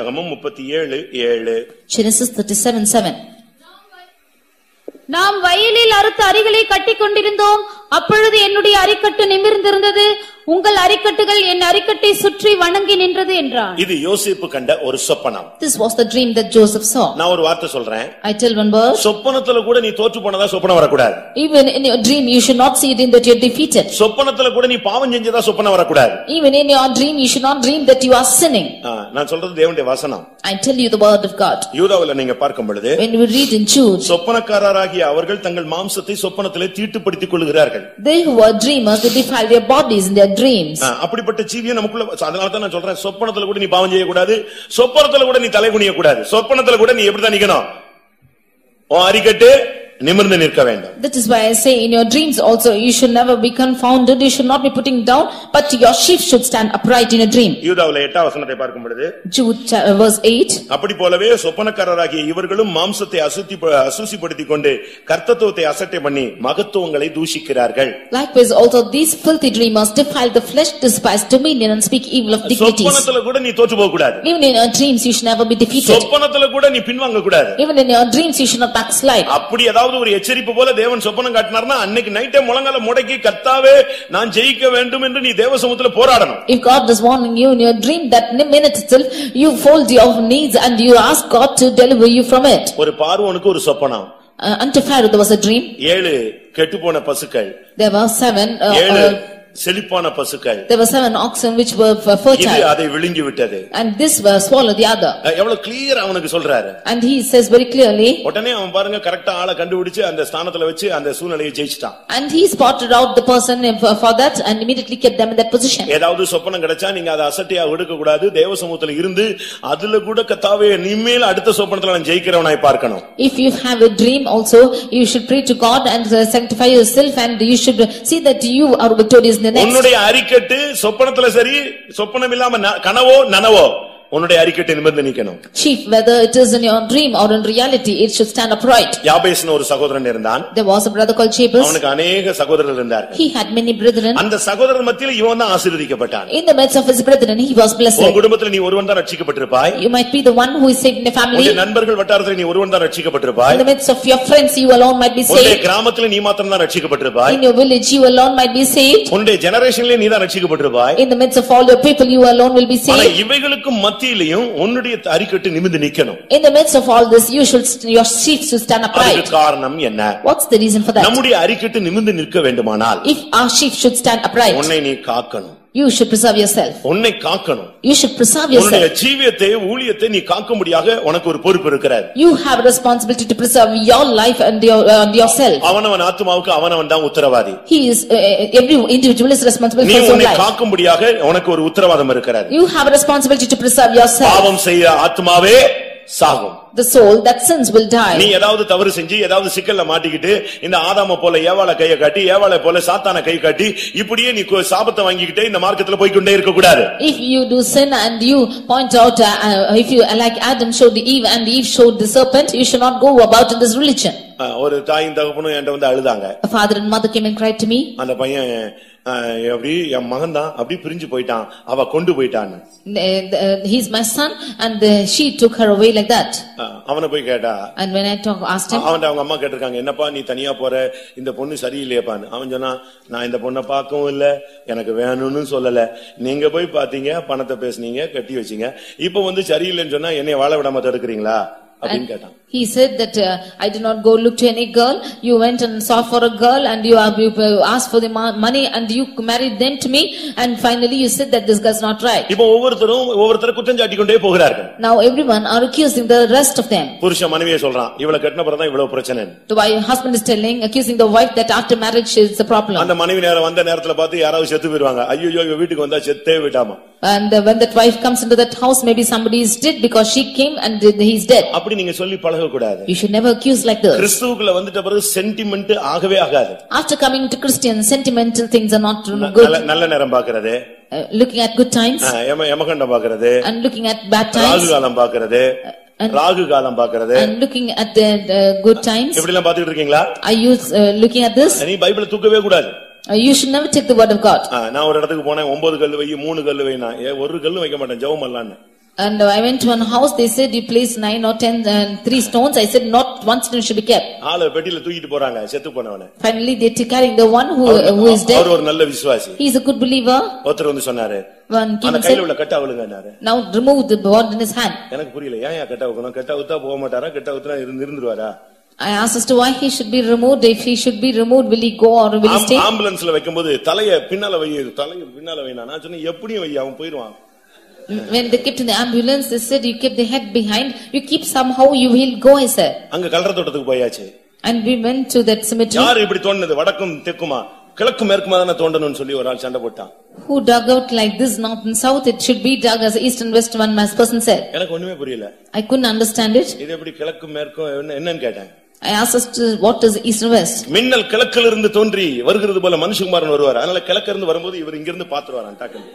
ஆதியாகமம் 37:7. Genesis 37:7. நாம் வயலில் அறுத்த அரிகளை கட்டிக் கொண்டிருந்தோம். அப்பொழுது என்னுடைய அரிக்கட்டு நிமிர்ந்திருந்தது. உங்கள் அரிக்கட்டுகள் என் அரிக்கட்டை சுற்றி வணங்கி நின்றது என்றார். இது யோசேப்பு கண்ட ஒரு சொப்பனம். This was the dream that Joseph saw. நான் ஒரு வார்த்தை சொல்றேன். I tell one word. சொப்பனத்துல கூட நீ தோற்று போனதா சொப்பனம் வரக்கூடாது. Even in your dream you should not see it in that you are defeated. சொப்பனத்துல கூட நீ பாவம் செஞ்சதா சொப்பனம் வரக்கூடாது. Even in your dream you should not dream that you are sinning. நான் சொல்றது தேவனுடைய வசனம். I tell you the word of God. யூதாவுல நீங்க பார்க்கும் பொழுது when we read in Jude, சொப்பனக்காரராகிய அவர்கள் தங்கள் மாம்சத்தை சொப்பனத்திலே தீட்டுப்படுத்திக் கொள்கிறார்கள். They who are dreamers, they defile their bodies in their dreams. அப்படிப்பட்ட ஜீவியம் நமக்குள்ள. அதனால தான் நான் சொல்றேன், சொப்பனத்துல கூட நீ பாவம் செய்ய கூடாது, சொப்பனத்துல கூட நீ தலை குனிய கூடாது. சொப்பனத்துல கூட நீ எப்படி தான் நிக்கணும்? உன் அரிக்கட்டு நிமிர்ந்து நிற்க வேண்டும். That is why I say in your dreams also you should never be confounded, you should not be putting down, but your sheep should stand upright in a dream. யூதாவுல 8ஆம் வசனத்தை பார்க்கும் பொழுது Jude verse 8. அப்படி போலவே சொப்பனக்காரராகிய இவர்களும் மாம்சத்தை அசுசிப்படுத்திக் கொண்டு கர்த்தத்துவத்தை அசட்டை பண்ணி மகத்துவங்களை தூஷிக்கிறார்கள். Likewise also these filthy dreamers defile the flesh, despise dominion and speak evil of dignities. சொப்பனத்துல கூட நீ தோற்று போக கூடாது. Even in your dreams you should never be defeated. சொப்பனத்துல கூட நீ பின்வாங்க கூடாது. Even in your dreams you should not backslide. அப்படி ஏதாவது ஒரு எச்சரிப்பு போல தேவன் சொப்பனம் காட்டினார்னா அன்னைக்கு நைட்டே முழங்கால முடக்கி கர்த்தாவே நான் ஜெயிக்க வேண்டும் என்று நீ தேவசமூகத்திலே போராடணும். If God is warning you in your dream, that minute itself you fold your knees and you ask God to deliver you from it. ஒரு பார்வோனுக்கு ஒரு சொப்பனம். Unto Pharaoh there was a dream. 7 கெட்டுப்போன பசுக்கள். There were 7 செழிப்பான பசுக்கள். There were 7 oxen which were fertile. இது அதை விழுங்கி விட்டது. And this swallowed the other. எவ்வளவு கிளியர் அவனுக்கு சொல்றாரு. And he says very clearly. உடனே அவன் பாருங்க கரெக்ட்டா ஆளை கண்டுபிடிச்சு அந்த ஸ்தானத்துல வச்சு அந்த சூழ்நிலையை ஜெயிச்சிட்டான். And he spotted out the person for that and immediately kept them in that position. ஏதாவது சொப்பனம் கிடைச்சா நீங்க அதை அசட்டியா விடுக்க கூடாது. தேவசமூகத்துல இருந்து அதுல கூட கர்த்தாவே இனிமேல் அடுத்த சொப்பனத்துல நான் ஜெயிக்கிறவனாய் பார்க்கணும். If you have a dream also you should pray to God and sanctify yourself and you should see that you are victorious. உன்னுடைய அரிக்கட்டு சொப்பனத்துல சரி, சொப்பனம் இல்லாம கனவோ நனவோ உன்னுடைய அரிக்கட்டு நிமிர்ந்து நிக்கணும். Chief, whether it is in your dream or in reality, it should stand upright. யாபேஸ்னு ஒரு சகோதரன் இருந்தான். There was a brother called Jabez. அவனுக்கு अनेक சகோதரர்கள் இருந்தார்கள். He had many brethren. அந்த சகோதரர் மத்தியில இவன் தான் ஆசீர்வதிக்கப்பட்டான். In the midst of his brethren he was blessed. உன் குடும்பத்துல நீ ஒருவன் தான் ரட்சிக்கப்பட்டிருப்பாய். You might be the one who is saved in the family. உன் நண்பர்கள் வட்டாரத்துல நீ ஒருவன் தான் ரட்சிக்கப்பட்டிருப்பாய். In the midst of your friends you alone might be saved. உன் கிராமத்துல நீ மாத்திரம் தான் ரட்சிக்கப்பட்டிருப்பாய். In your village you alone might be saved. உன் ஜெனரேஷன்ல நீ தான் ரட்சிக்கப்பட்டிருப்பாய். In the midst of all your people you alone will be saved. ஆனா இவைகளுக்கு மத்தியிலயும் அரிக்கட்டு நிமிர்ந்து நிக்கணும். In the midst of all this your sheep should stand upright. அதுக்கு காரணம் என்ன? What's the reason for that? நம்முடைய அரிக்கட்டு நிமிர்ந்து நிற்க வேண்டுமானால் if our sheep should stand upright, உன்னை நீ காக்கணும். You should preserve yourself. உன்னை காக்கணும். You should preserve yourself. உன்னுடைய ஜீவியத்தை ஊழியத்தை நீ காக்கும்படியாக உனக்கு ஒரு பொறுப்பு இருக்கிறது. You have a responsibility to preserve your life and yourself. அவனவன் ஆத்துமாவுக்கு அவனவன் தான் உத்தரவாதி. He is every individual is responsible for his own life. நீ உன்னை காக்கும்படியாக உனக்கு ஒரு உத்தரவாதம் இருக்கிறது. You have a responsibility to preserve yourself. பாவம் செய்ய ஆத்துமாவே சாகும். The soul that sins will die. நீ ஏதாவது தவறு செஞ்சு ஏதாவது சிக்கல்ல மாட்டிக்கிட்டு இந்த ஆதாம போல ஏவாளை கையை காட்டி ஏவாளை போல சாத்தான கை காட்டி இப்படியே நீ சாபத்தை வாங்கிக்கிட்டே இந்த மார்க்கத்துல போய் கொண்டே இருக்க கூடாது. If you do sin and you point out if you like Adam showed Eve and Eve showed the serpent, you should not go about in this religion. ஒரு தாயும் தகப்பனும் என்கிட்ட வந்து அழுதாங்க. A father and mother came and cried to me. அந்த பையன் அப்படி என் மகன் தான் அப்படி பிரிஞ்சு போயிட்டான், அவ கொண்டு போயிட்டான்னு. He's my son and she took her away like that. அவனை போய் கேட்டா. And when I asked him, அவன் அவங்க அம்மா கேட்டிருக்காங்க, என்னப்பா நீ தனியா போற, இந்த பொண்ணு சரியில்லையேப்பான்னு. அவன் சொன்னா, நான் இந்த பொண்ணை பார்க்கவும் இல்ல, எனக்கு வேணும்னு சொல்லல, நீங்க போய் பாத்தீங்க, பணத்தை பேசுனீங்க, கட்டி வச்சீங்க, இப்ப வந்து சரியில்லைன்னு சொன்னா என்னைய வாழ விடாம தடுக்கிறீங்களா அப்படின்னு கேட்டான். He said that I did not go look to any girl. You went and sought for a girl and you asked for the money and you married them to me and finally you said that this girl is not right. இப்போ ஒவ்வொருத்தரும் குற்றம் சாட்டி கொண்டே போகிறார்கள். Now everyone are accusing the rest of them. புருஷன் மனைவியை சொல்றான், இவளை கட்டின பிறகு தான் இவ்வளவு பிரச்சனை. The husband is accusing the wife that after marriage is the problem. அந்த மனைவி நேரம் வந்த நேரத்துல பார்த்து யாராவது செத்து போயிடுவாங்க, ஐயோ இவ வீட்டுக்கு வந்தா செத்தே விடாமா. And when that wife comes into that house, maybe somebody is dead because she came and he is dead. அப்படி நீங்க சொல்லி பழக கூடாது. You should never accuse like this. கிறிஸ்துவுக்குள்ள வந்துட்ட பிறகு சென்டிமென்ட் ஆகவே ஆகாது. After coming to Christian, sentimental things are not good. நல்ல நேரம் பார்க்கிறது, looking at good times, யமகண்டம் பார்க்கிறது, and looking at bad times, Rahu காலம் பார்க்கிறது, ராகு காலம் பார்க்கிறது, and looking at the good times. இப்படி எல்லாம் பார்த்துட்டு இருக்கீங்களா? Are you looking at this? நீ பைபிளை தூக்கவே கூடாது. You should never take the word of God. நான் ஒரு இடத்துக்கு போனேன், 9 கல்லு வை 3 கல்லு வை, நான் ஒரு கல்லு வைக்க மாட்டேன், ஜெபம் பண்ணலாம்னு. And I went to one house, they said you place 9 or 10 and 3 stones. I said not one stone should be kept. ஆளு பெட்டில தூக்கிட்டு போறாங்க செத்து போனவனே. Finally they took carrying the one who is dead. அவர் ஒரு நல்ல விசுவாசி. He is a good believer. ஒருத்தர் வந்து சொன்னாரு, அந்த கையில உள்ள கட்ட அவளுங்கனாரு. Now remove the bond in his hand. எனக்கு புரியல, ஏன் கட்ட வைக்கணும்? கட்ட ஊத்தா போக மாட்டாரா? கட்ட ஊத்தா இருந்துருவாரா? I asked as to why he should be removed. If he should be removed, will he go or will he stay? ஆம்புலன்ஸ்ல வைக்கும்போது தலைய பின்னால வை, தலைய பின்னால வைனா நான் சொன்னேன் எப்படியும் வை, அவன் போயிடுவான். When they kept in the ambulance, they said you keep the head behind, you keep somehow you will go, I said. அங்க கல்ற தோட்டத்துக்கு போயாச்சு. And we went to that cemetery. யார் இப்படி தோண்டனது? வடக்கும் தெக்குமா கிழக்கு மேற்குமா தான தோண்டணும்னு சொல்லி ஒரு ஆள் சண்டை போட்டான். Who dug out like this north and south? It should be dug as east and west, one person said. எனக்கு ஒண்ணுமே புரியல. I couldn't understand it. இது எப்படி கிழக்கு மேற்கு என்னன்னு கேட்டேன். I asked us to what is east and west. மின்னல் கிழக்கில் இருந்து தோன்றி வருகிறது போல மனுஷகுமாரன் வருவார். அதனால கிழக்கு இருந்து வரும்போது இவர் இங்க இருந்து பாத்துறாராம் டக்குனு.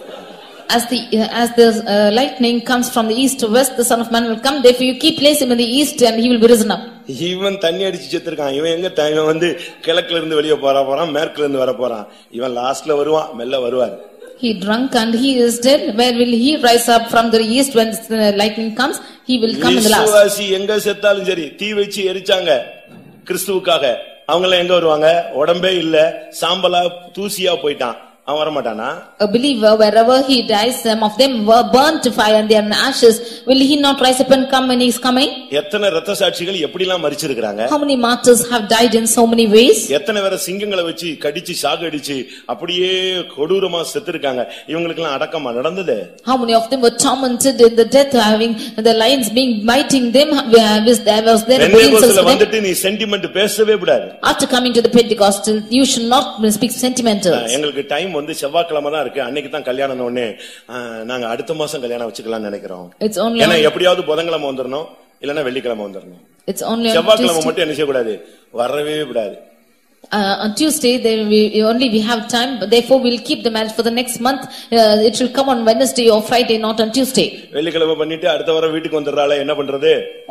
As the lightning comes from the east to west, the Son of Man will come. Therefore, you keep place him in the east, and he will be risen up. இவன் தண்ணி அடிச்சு செத்துருக்கான். இவன் எங்க இவன் வந்து கிழக்குல இருந்து வெளியே போறான், மேற்குல இருந்து வர போறான். இவன் லாஸ்ட்ல வருவான், மெல்ல வருவார். He drunk and he is dead. Where will he rise up from the east when the lightning comes? He will come in the last. விசுவாசி எங்க செத்தாலும் சரி, தீ வச்சு எரிச்சாங்க கிறிஸ்துவுக்காக. அவங்க எங்க வருவாங்க? உடம்பே இல்ல, சாம்பலா தூசியா போயிட்டான். அவன் வர மாட்டானா? A believer, wherever he dies, some of them were burnt to fire and they are in ashes. Will he not rise up and come when he is coming? எத்தனை இரத்த சாட்சிகள் எப்படிலாம் மரிச்சிருக்காங்க? How many martyrs have died in so many ways? எத்தனை பேரை சிங்கங்களை வச்சு கடிச்சு சாகடிச்சு அப்படியே கொடூரமா செத்துருக்காங்க. இவங்களுக்கெல்லாம் அடக்கமா நடந்தது? How many of them were tormented in the death, having the lions being biting them? Was there வந்துட்டு நீ சென்டிமெண்ட் பேசவே கூடாது. After coming to the Pentecostal, you should not speak sentimental. எங்களுக்கு டைம் வந்து செவ்வாய்க்கிழமை தான் இருக்கு. அன்னைக்கு தான் கல்யாணம். ஒண்ணே நாங்க அடுத்த மாசம் கல்யாணம் வச்சுக்கலாம்னு நினைக்கிறோம். ஏன்னா எப்படியாவது புதன்கிழமை வந்துடணும், இல்லன்னா வெள்ளிக்கிழமை வந்துடணும். செவ்வாய்க்கிழமை மட்டும் என்ன செய்யக்கூடாது, வரவே கூடாது. On Tuesday we have time, but therefore we'll keep the marriage for the next month. It will come on Wednesday or Friday, not on Tuesday. வெள்ளிக்கிழமை பண்ணிட்டு அடுத்த வாரம் வீட்டுக்கு வந்துறாளே, என்ன பண்றது?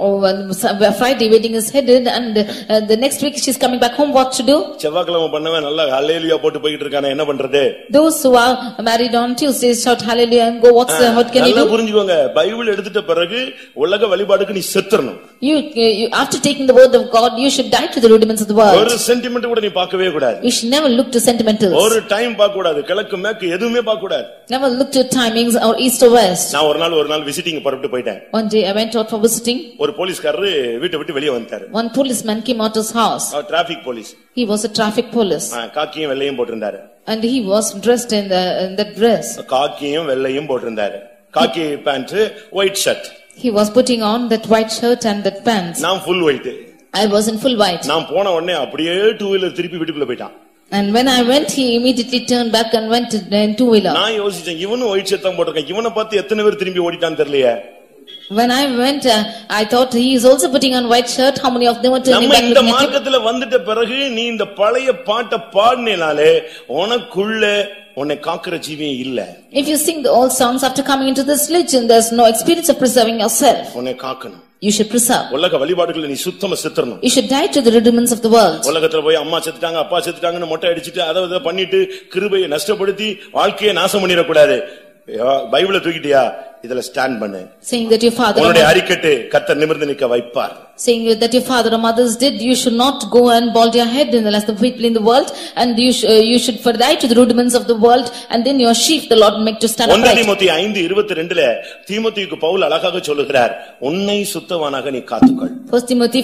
Friday wedding is headed and the next week she's coming back home. What to do? செவ்வாய்க்கிழமை பண்ணவன் நல்லா ஹல்லேலூயா போட்டு போயிட்டு இருக்கானே, என்ன பண்றது? Those who are married on Tuesday shout hallelujah and go. What can you do? நல்லா புரிஞ்சுக்கோங்க, பைபிள் எடுத்துட்ட பிறகு உலக வழிபாடுக்கு நீ செத்துறணும். You after taking the word of God, you should die to the rudiments of the world. ஒரு sentiment கூட நீ பார்க்கவே கூடாது. You should never look to sentimentals. ஒரு டைம் பார்க்க கூடாது, கிழக்கு மேற்கு எதுவுமே பார்க்க கூடாது. Never look to timings or east or west. நான் ஒரு நாள் விசிட்டிங் புறப்பட்டு போயிட்டேன். One day I went out for visiting. ஒரு போலீஸ்காரர் வீட்டை விட்டு வெளியே வந்தாரு. One policeman came out of his house. Traffic police. He was a traffic police. காக்கியும் வெள்ளையும் போட்டிருந்தாரு. And he was dressed in that dress. காக்கியும் வெள்ளையும் போட்டிருந்தாரு. காக்கி pant, white shirt. He was putting on that white shirt and that pants. நான் full white. I was in full white. நான் போன உடனே அப்படியே டூ வீலர் திருப்பி வீட்டுக்குள்ள போயிட்டான். And when I went, he immediately turned back and went in two wheeler. நான் யோசிச்சேன், இவனும் ஒயிட் ஷர்ட் தான் போட்டிருக்கான், இவனை பார்த்து எத்தனை பேர் திரும்பி ஓடிட்டான்னு தெரியலையே. When I went, I thought he is also putting on white shirt. How many of them were turning back? நம்ம இந்த மார்க்கத்துல வந்துட்ட பிறகு நீ இந்த பழைய பாட்டை பாடினாலே உனக்குள்ள உன்னை காக்குற ஜீவியம் இல்ல. If you sing the old songs after coming into this religion, there's no experience of preserving yourself. உன்னை காக்கணும். You should preserve. உலக வழிபாடுகளை நீ சுத்தமா செத்துறணும். You should die to the rudiments of the world. உலகத்துல போய் அம்மா செத்துட்டாங்க, அப்பா செத்துட்டாங்கன்னு மொட்டை அடிச்சிட்டு அதை பண்ணிட்டு கிருபையை நஷ்டப்படுத்தி வாழ்க்கையை நாசம் பண்ணிட கூடாது. பைபிளை தூக்கிட்டியா, இதுல ஸ்டாண்ட் பண்ணு. Saying that your father உன்னுடைய அறிக்கட்டு கர்த்தர் நிமிர்ந்து நிக்க வைப்பார். Saying that your father or mothers did, you should not go and bald your head in the last of people in the world, and you should die to the rudiments of the world, and then your sheep the Lord make to stand upright. 1 தீமோத்தேயு 5:22 தீமோத்தேயுக்கு பவுல் அழகாக சொல்லுகிறார், உன்னை சுத்தவானாக நீ காத்துக்கொள். 1 Timothy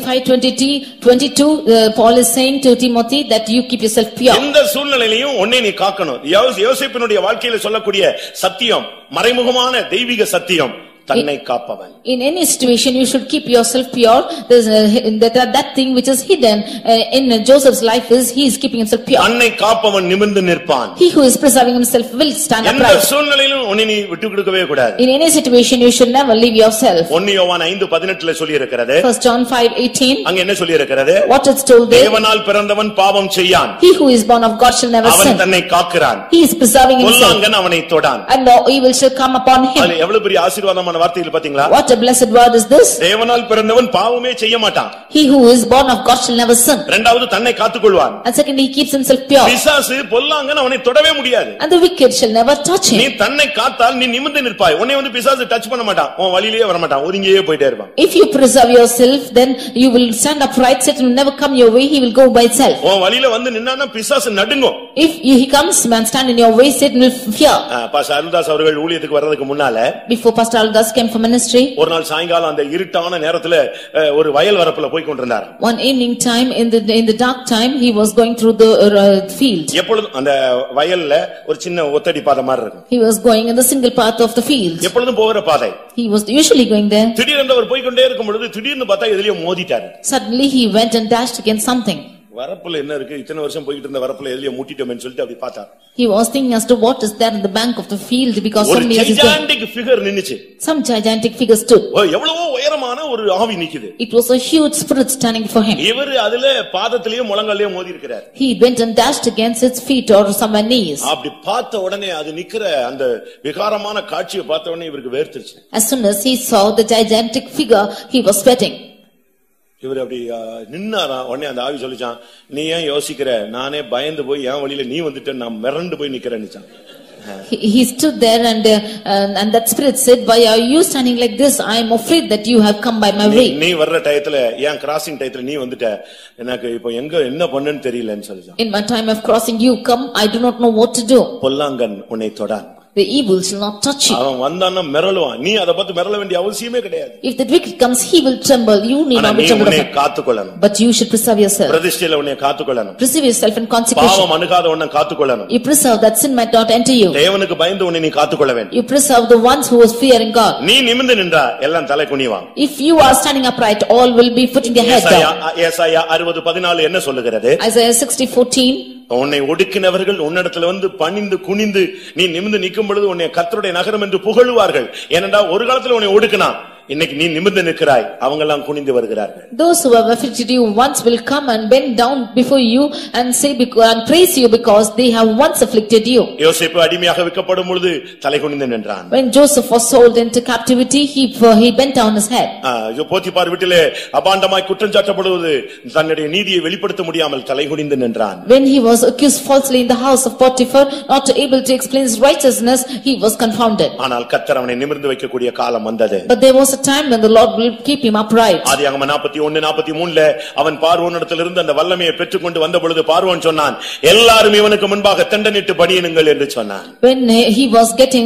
5:22 Paul is saying to Timothy that you keep yourself pure. எந்த சூழ்நிலையிலும் உன்னை நீ காக்கணும். யோசேப்பினுடைய வாழ்க்கையில சொல்லக்கூடிய சத்தியம், மறைமுகமான தெய்வீக சத்தியம், தன்னை காப்பவன். In any situation you should keep yourself pure. There's that thing which is hidden in Joseph's life is he is keeping himself pure. தன்னை காப்பவன் நிமிர்ந்து நிற்பான். He who is preserving himself will stand upright. எந்த சூழ்நிலையிலும் உன்னை நீ விட்டு கொடுக்கவே கூடாது. In any situation you should never leave yourself. 1 யோவான் 5:18 சொல்லி இருக்கிறது. 1 John 5:18 அங்க என்ன சொல்லி இருக்கிறது? What is told there? தேவனால் பிறந்தவன் பாவம் செய்யான். He who is born of God shall never sin. அவன் தன்னை காக்கிறான். He is preserving himself. பொல்லாங்கன் அவனை தொடான். And no evil shall come upon him. அது எவ்வளவு பெரிய ஆசீர்வாதமான ஆசீர்வாதமான வார்த்தைகள் பாத்தீங்களா? What a blessed word is this? தேவனால் பிறந்தவன் பாவமே செய்ய மாட்டான். He who is born of God shall never sin. இரண்டாவது தன்னை காத்துக்கொள்வான். And secondly, he keeps himself pure. பிசாசு பொல்லாங்கன் அவனை தொடவே முடியாது. And the wicked shall never touch him. நீ தன்னை காத்தால் நீ நிமிர்ந்து நிற்பாய். உன்னை வந்து பிசாசு டச் பண்ண மாட்டான். உன் வழியிலேயே வர மாட்டான். ஒதுங்கியே போயிட்டே இருப்பான். If you preserve yourself, then you will stand upright. Satan will never come your way. He will go by itself. உன் வழியில வந்து நின்னானா பிசாசு நடுங்கும். If he comes and stand in your way, Satan will fear. Pastor Aruldas அவர்கள் ஊழியத்துக்கு வர்றதுக்கு முன்னால Before Pastor Aldas came for ministry, ஒரு நாள் சாயங்காலம் அந்த இருட்டான நேரத்துல ஒரு வயல் வரப்புல போய் கொண்டிருந்தார். one evening time in the dark time, he was going through the field. எப்பொழுதும் அந்த வயல்ல ஒரு சின்ன ஒத்தடி பாதை மாதிரி இருக்கும். He was going in the single path of the field. எப்பொழுதும் போகிற பாதை. He was usually going there. திடீரென்று அவர் போய் கொண்டே இருக்கும் பொழுது திடீர்னு பார்த்தா எதிலேயோ மோதிட்டார். Suddenly he went and dashed against something. வரப்புல என்ன இருக்கு, இத்தனை வருஷம் போயிட்டு இருந்த வரப்புல எதிலேயோ முட்டிட்டோம்னு சொல்லிட்டு அப்படி பார்த்தார். He was thinking as to what is there in the bank of the field, because so many years ago gigantic figure நின்னுச்சு. some gigantic figure stood. எவ்வளவோ உயரமான ஒரு ஆவி நிக்குது. It was a huge spirit standing before him. இவர் அதுல பாதத்திலேயே முழங்கால்லயே மோதி இருக்கிறார். He went and dashed against its feet or somewhere knees. அப்படி பார்த்த உடனே அது நிக்கிற அந்த விகாரமான காட்சியை பார்த்த உடனே இவருக்கு வேர்த்துச்சு. As soon as he saw the gigantic figure, he was sweating. இவர் அப்படி நின்னாரா, உடனே அந்த ஆவி சொல்லிச்சான், நீ ஏன் யோசிக்கிற, நானே பயந்து போய் என் வழியில நீ வந்துட்ட, நான் மிரண்டு போய் நிக்கிறேன்னு. He stood there and that spirit said, why are you standing like this? I am afraid that you have come by my way. நீ வர்ற டயத்துல ஏன் கிராசிங் டயத்துல நீ வந்துட்ட, எனக்கு இப்போ எங்க என்ன பண்ணனும் தெரியலன்னு சொல்லிச்சான். In my time of crossing you come, I do not know what to do. பொல்லாங்கன் உன்னை தொடான். The evil shall not touch you. அவன் வந்தான்னா மிரளுவான். நீ அத பார்த்து மிரள வேண்டிய அவசியமே கிடையாது. If the wicked comes, he will tremble. You need not be trembled. உன்னை காத்துக்கொள்ளணும். But you should preserve yourself. பிரதிஷ்டையில உன்னை காத்துக்கொள்ளணும். Preserve yourself in consecration. பாவம் அணுகாத உன்னை காத்துக்கொள்ளணும். You preserve that sin might not enter you. தேவனுக்கு பயந்து உன்னை நீ காத்துக்கொள்ள வேண்டும். You preserve the ones who was fearing God. நீ நிமிர்ந்து நின்றா எல்லாம் தலை குனிவான். If you are standing upright, all will be putting their head down. ஏசாயா 60:14 என்ன சொல்லுகிறது? Isaiah 60:14. உன்னை ஒடுக்கினவர்கள் உன்னிடத்துல வந்து பணிந்து குனிந்து நீ நிமிர்ந்து நிற்கும் பொழுது உன்னை கர்த்தருடைய நகரம் என்று புகழுவார்கள். ஏனென்றால் ஒரு காலத்துல உன்னை ஒடுக்கினான், இன்னைக்கு நீ நிமிர்ந்து நிற்கிறாய், அவங்க எல்லாம் குனிந்து வருகிறார்கள். Those who have afflicted you once will come and bend down before you and say and praise you because they have once afflicted you. யோசேப்பு அடிமையாக விற்கப்படும் பொழுது தலை குனிந்து நின்றான். When Joseph was sold into captivity, he bent down his head. Potiphar வீட்டிலே அபாண்டமாய் குற்றம் சாட்டப்படுவது தன்னுடைய நீதியை வெளிப்படுத்த முடியாமல் தலை குனிந்து நின்றான். When he was accused falsely in the house of Potiphar, not able to explain his righteousness, he was confounded. ஆனால் கர்த்தர் அவனை நிமிர்ந்து வைக்கக்கூடிய காலம் வந்தது. But there was a time when the Lord will keep him upright. ஆதியாகமம் 41:43 அவன் பார்வோனிடத்திலிருந்து அந்த வல்லமையை பெற்றுக்கொண்டு வந்த பொழுது பார்வோன் சொன்னான், எல்லாரும் இவனுக்கு முன்பாக தண்டனிட்டு பணியுங்கள் என்று சொன்னான். When he was getting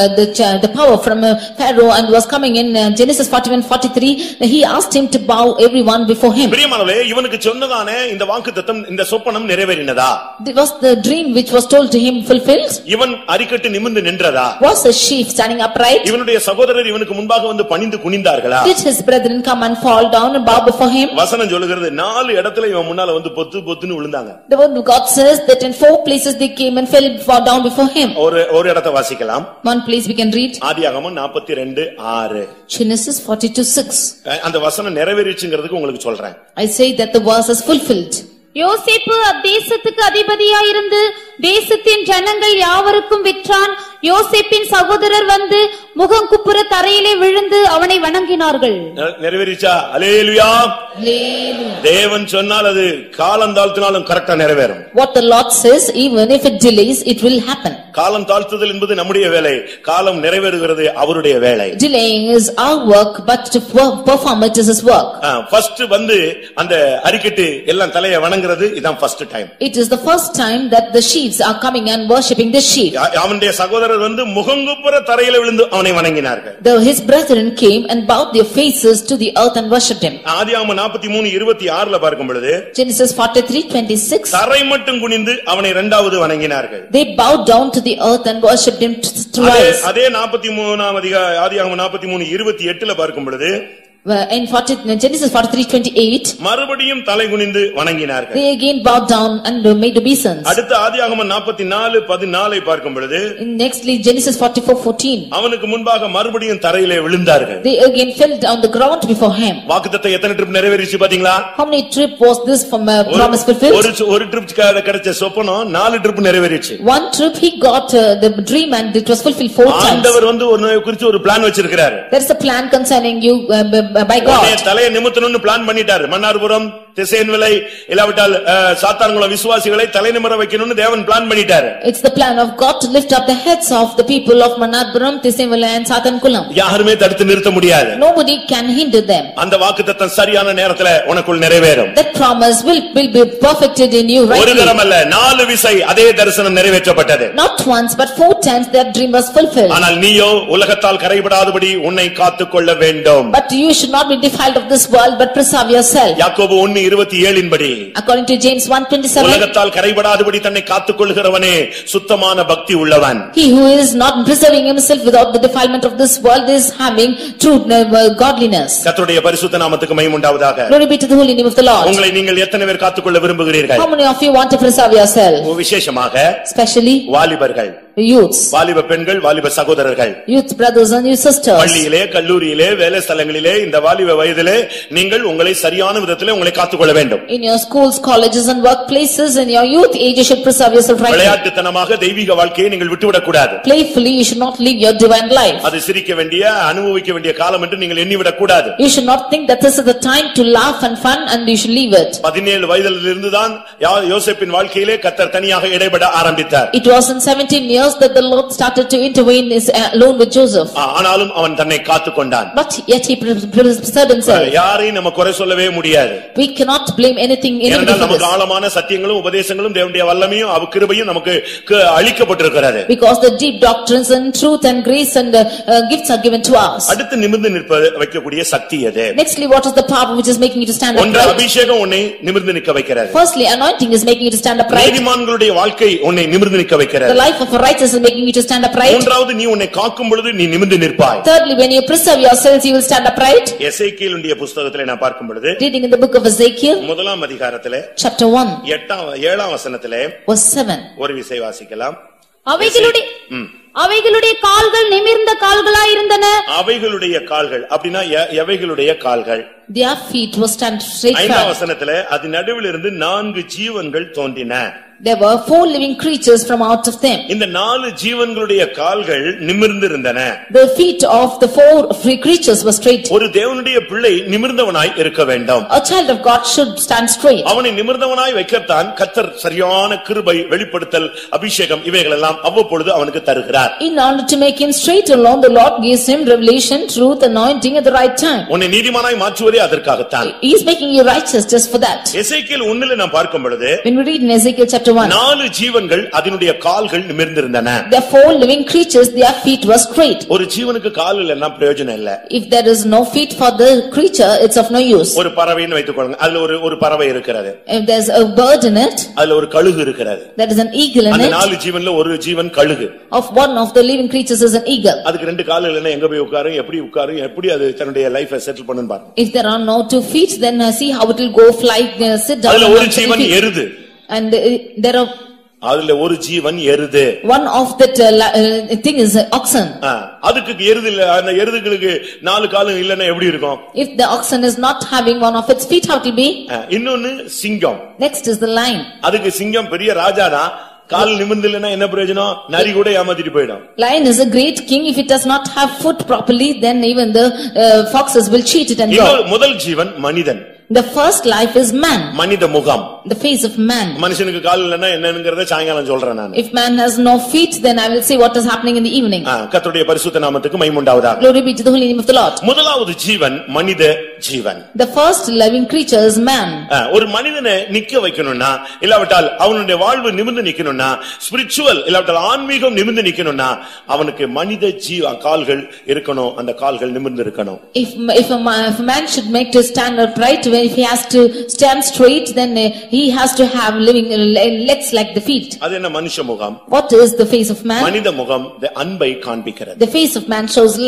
the power from Pharaoh and was coming in Genesis 41:43, he asked him to bow everyone before him. பிரியமானவர்களே, இவனுக்கு சொன்னதானே இந்த வாக்குத்தத்தம், இந்த சொப்பனம் நிறைவேறினதா? Was the dream which was told to him fulfilled? இவன் அரிக்கட்டு நிமிர்ந்து நின்றதா? Was the sheep standing upright? இவனுடைய சகோதரர் இவனுக்கு முன்பாக வந்து பணிந்து குனிந்தார்களா? Did his brethren come and fall down and bow before him? வசனம் சொல்லுகிறது 4 இடத்துல இவன் முன்னால வந்து பொத்துன்னு விழுந்தாங்க. The word of God says that in 4 places they came and fell down before him. ஒரு இடத்தை வாசிக்கலாம். One place we can read. ஆதியாகமம் 42:6. Genesis 42:6. அந்த வசனம் நிறைவேறிச்சுங்கிறதுக்கு உங்களுக்கு சொல்றேன். I say that the verse is fulfilled. யோசேப்பு அத்தேசத்துக்கு அதிபதியாயிருந்து தேசத்தின் ஜனங்கள் யாவருக்கும் விற்றான். யோசேப்பின் சகோதரர் வந்து முகம் குப்புற தரையிலே விழுந்து அவனை வணங்கினார்கள். நிறைவேறிச்சா? அல்லேலூயா. தேவன் சொன்னால் அது காலம் தாழ்த்தினாலும் கரெக்டா நிறைவேறும். What the Lord says, even if it delays, it will happen. காலம் தாழ்த்துதல் என்பது நம்முடைய வேலை, காலம் நிறைவேறுகிறது அவருடைய வேலை. Delaying is our work, but to perform it is his work. First வந்து அந்த அரிக்கட்டு எல்லாம் தலையை வணங்குறது இதான் first time. It is the first time that the sheep are coming and worshipping the sheep. அவனுடைய சகோதரர் வந்து முகங்குப்புற தரையில விழுந்து அவனை வணங்கினார்கள். His brethren came and bowed their faces to the earth and worshipped him. ஆதியாகமம் 43:26 பார்க்கும் பொழுது Genesis 43:26 தரை மட்டும் குனிந்து அவனை இரண்டாவது வணங்கினார்கள். They bowed down to the earth and worshipped him twice. அதே 43 ஆதியாகமம் 43:28 பார்க்கும் பொழுது In Genesis 43:28, மறுபடியும் தலை குனிந்து வணங்கினார்கள். they again bowed down and made obeisance. அடுத்த ஆதியாகமம் 44:14 பார்க்கும் பொழுது, Nextly Genesis 44:14, அவனுக்கு முன்பாக மறுபடியும் தரையிலே விழுந்தார்கள். they again fell on the ground before him. வாக்குத்தத்தம் எத்தனை ட்ரிப் நிறைவேறிச்சு பாத்தீங்களா? How many trip was this from promise fulfilled? ஒரு ட்ரிப் கிடைச்ச சொப்பனம் 4 ட்ரிப் நிறைவேறிச்சு. One trip he got the dream and it was fulfilled 4 times. ஆண்டவர் ஒரு குறித்து ஒரு பிளான் வச்சிருக்காரு. There is a plan concerning you by God. தலையை நிமித்தணும்னு பிளான் பண்ணிட்டாரு. மன்னார்புரம் திசையன்விலை இல்லாவிட்டால் சாத்தான்குளம் விசுவாசிகளை தலைநிமிர வைக்கணும்னு தேவன் பிளான் பண்ணிட்டாரு. It's the plan of God to lift up the heads of the people of Mannarpuram, Thisenvilla and Sathankulam. யாருமே தடுத்து நிறுத்த முடியாது. Nobody can hinder them. அந்த வாக்குத்தத்தம் சரியான நேரத்துல உனக்குள் நிறைவேறும். That promise will be perfected in you right. ஒரு தரம் அல்ல 4 விசை அதே தரிசனம் நிறைவேற்றப்பட்டது. Not once but 4 times that dream was fulfilled. ஆனால் நீயோ உலகத்தால் கரைபடாதபடி உன்னை காத்துக்கொள்ள வேண்டும். But you should not be defiled of this world but preserve yourself. யாக்கோபு 1:27 படி, according to James 1:27, உலகத்தால் கரைபடாதபடி தன்னை காத்துக்கொள்கிறவனே சுத்தமான பக்தி உள்ளவன். He who is not preserving himself without the defilement of this world is having true godliness. கர்த்தருடைய பரிசுத்த நாமத்துக்கு மகிமை உண்டாவதாக. Glory be to the holy name of the Lord. உங்களை நீங்கள் எத்தனை பேர் காத்துக்கொள்ள விரும்புகிறீர்கள்? How many of you want to preserve yourself? விசேஷமாக especially வாலிபர்கள், youths, வாலிப பெண்கள், வாலிப சகோதரர்கள், youth brothers and youth sisters, பள்ளியிலே கல்லூரியிலே வேலை ஸ்தலங்களிலே இந்த வாலிப வயதிலே நீங்கள் உங்களை சரியான விதத்திலே உங்களை காத்துக்கொள்ள வேண்டும். in your schools, colleges and workplaces in your youth age you should preserve yourself rightly. விளையாட்டுத்தனமாக தெய்வீக வாழ்க்கையை நீங்கள் விட்டுவிடக் கூடாது. Playfully you should not live your divine life. அது சிரிக்க வேண்டிய அனுபவிக்க வேண்டிய காலம் என்று நீங்கள் எண்ணிவிடக் கூடாது. You should not think that this is the time to laugh and fun and you should leave it. 17 வயதிலிருந்து தான் யோசேப்பின் வாழ்க்கையிலே கர்த்தர் தனியாக இடைபட ஆரம்பித்தார். It was in 17 years that the Lord started to intervene alone with Joseph. ஆனாலும் அவன் தன்னை காத்துக்கொண்டான். But yet he preserved himself. யாரையும் நம்ம குறை சொல்லவே முடியாது. We cannot blame anything in ஏனென்றால் நமக்கு ஆழமான சத்தியங்களும் உபதேசங்களும் தேவனுடைய வல்லமையும் கிருபையும் நமக்கு அளிக்கப்பட்டிருக்கிறது. Because the deep doctrines and truth and grace and gifts are given to us. அடுத்து நிமிர்ந்து நிற்ப வைக்கக்கூடிய சக்தி எது? Nextly, what is the power which is making you to stand upright? ஒன்று அபிஷேகம் உன்னை நிமிர்ந்து நிற்க வைக்கிறது. Firstly, anointing is making you to stand upright. நீதிமான்களுடைய வாழ்க்கை உன்னை நிமிர்ந்து நிற்க வைக்கிறது. The life of a righteous is making you to stand upright. மூன்றாவது நீ உன்னை காக்கும் பொழுது நீ நிமிர்ந்து நிற்பாய். Thirdly, when you preserve yourselves you will stand upright. எசேக்கியேலுடைய புத்தகத்திலே நான் பார்க்கும் பொழுது, reading in the book of Ezekiel, முதலாம் அதிகாரத்திலே chapter 1, 7ஆம் வசனத்திலே verse 7, ஒரு விசை வாசிக்கலாம். அவைகளுடைய கால்கள் நிமிர்ந்த கால்களாய் இருந்தன. அவைகளுடைய கால்கள் அப்படினா எவைகளுடைய கால்கள்? their feet were stand straight. 5ஆம் வசனத்திலே அது நடுவில் இருந்து 4 ஜீவன்கள் தோன்றின. There were 4 living creatures from out of them. இந்த 4 ஜீவன்களுடைய கால்கள் நிமிர்ந்து இருந்தன. The feet of the 4 free creatures were straight. ஒரு தேவனுடைய பிள்ளை நிமிர்ந்தவனாய் இருக்க வேண்டும். A child of God should stand straight. அவனை நிமிர்ந்தவனாய் வைக்கத்தான் கர்த்தர் சரியான கிருபை, வெளிப்படுத்தல், அபிஷேகம் இவைகள் எல்லாம் அவ்வப்பொழுது அவனுக்கு தருகிறார். In order to make him straight alone, the Lord gives him revelation, truth, anointing at the right time. உன்னை நீதிமானாய் மாற்றுவதே அதற்காகத்தான். He is making you righteous just for that. எசேக்கியேல் 1ல நாம் பார்க்கும் பொழுது, when we read in Ezekiel chapter 1, 4 ஜீவன்கள் அதனுடைய கால்கள் நிமிர்ந்திருந்தன. the 4 living creatures, their feet were straight. ஒரு ஜீவனுக்கு கால் இல்லன்னா பிரயோஜனம் இல்ல. If there is no feet for the creature, it's of no use. ஒரு பறவைன்னு வைத்துக்கொள்ளுங்க. அதுல ஒரு பறவை இருக்கிறது. If there's a bird in it, அதுல ஒரு கழுகு இருக்கிறது. there is an eagle in அந்த it. 4 ஜீவன்ல ஒரு ஜீவன் கழுகு. Of one of the living creatures is an eagle. அதுக்கு 2 கால் இல்லன்னா எங்க போய் உட்காரும், எப்படி அது தன்னுடைய லைஃபை செட்டில் பண்ணுன்னு பாருங்க. If there are no 2 feet, then see how it will go, fly, sit down. அதுல ஒரு ஜீவன் எருது. And there are அதுல ஒரு ஜீவன் எருது. one of that thing is oxen. அதுக்கு எருது இல்ல, அந்த எருதுகளுக்கு 4 கால் இல்லன்னா எப்படி இருக்கும்? If the oxen is not having one of its feet, how it will be? இன்னொன்னு சிங்கம். Next is the lion. அதுக்கு சிங்கம் பெரிய ராஜானா, கால் நிமிர்ந்தில்லைன்னா என்ன பிரயோஜனம்? நரி கூட ஏமாத்திட்டு போயிடும். Lion is a great king. If it does not have foot properly, then even the foxes will cheat it and go. முதல் ஜீவன் மனிதன். The first life is man. மனித முகம். The face of man. மனுஷனுக்கு கால் இல்லன்னா என்னங்கறத சாயங்காலம் சொல்றேன் நான். If man has no feet, then I will say what is happening in the evening. கர்த்தருடைய பரிசுத்த நாமத்துக்கு மகிமை உண்டாவதாக. Glory be to the holy name of the Lord. முதலாவது ஜீவன் மனித ஜீவன். The first living creature is man. ஒரு மனிதனை நிக்க வைக்கணும்னா, இல்லாவிட்டால் அவனுடைய வாழ்வு நிமிர்ந்து நிக்கணும்னா, ஸ்பிரிச்சுவல் இல்லாவிட்டால் ஆன்மீகம் நிமிர்ந்து நிக்கணும்னா, அவனுக்கு மனித கால்கள் இருக்கணும். அந்த கால்கள் நிமிர்ந்து இருக்கணும். If a man should make to stand upright, if he has to stand straight, then he has to have living legs like the feet. அது என்ன மனுஷ முகம்? What is the face of man? மனித முகம் அன்பை காண்பிக்கிறது. The face of man shows love.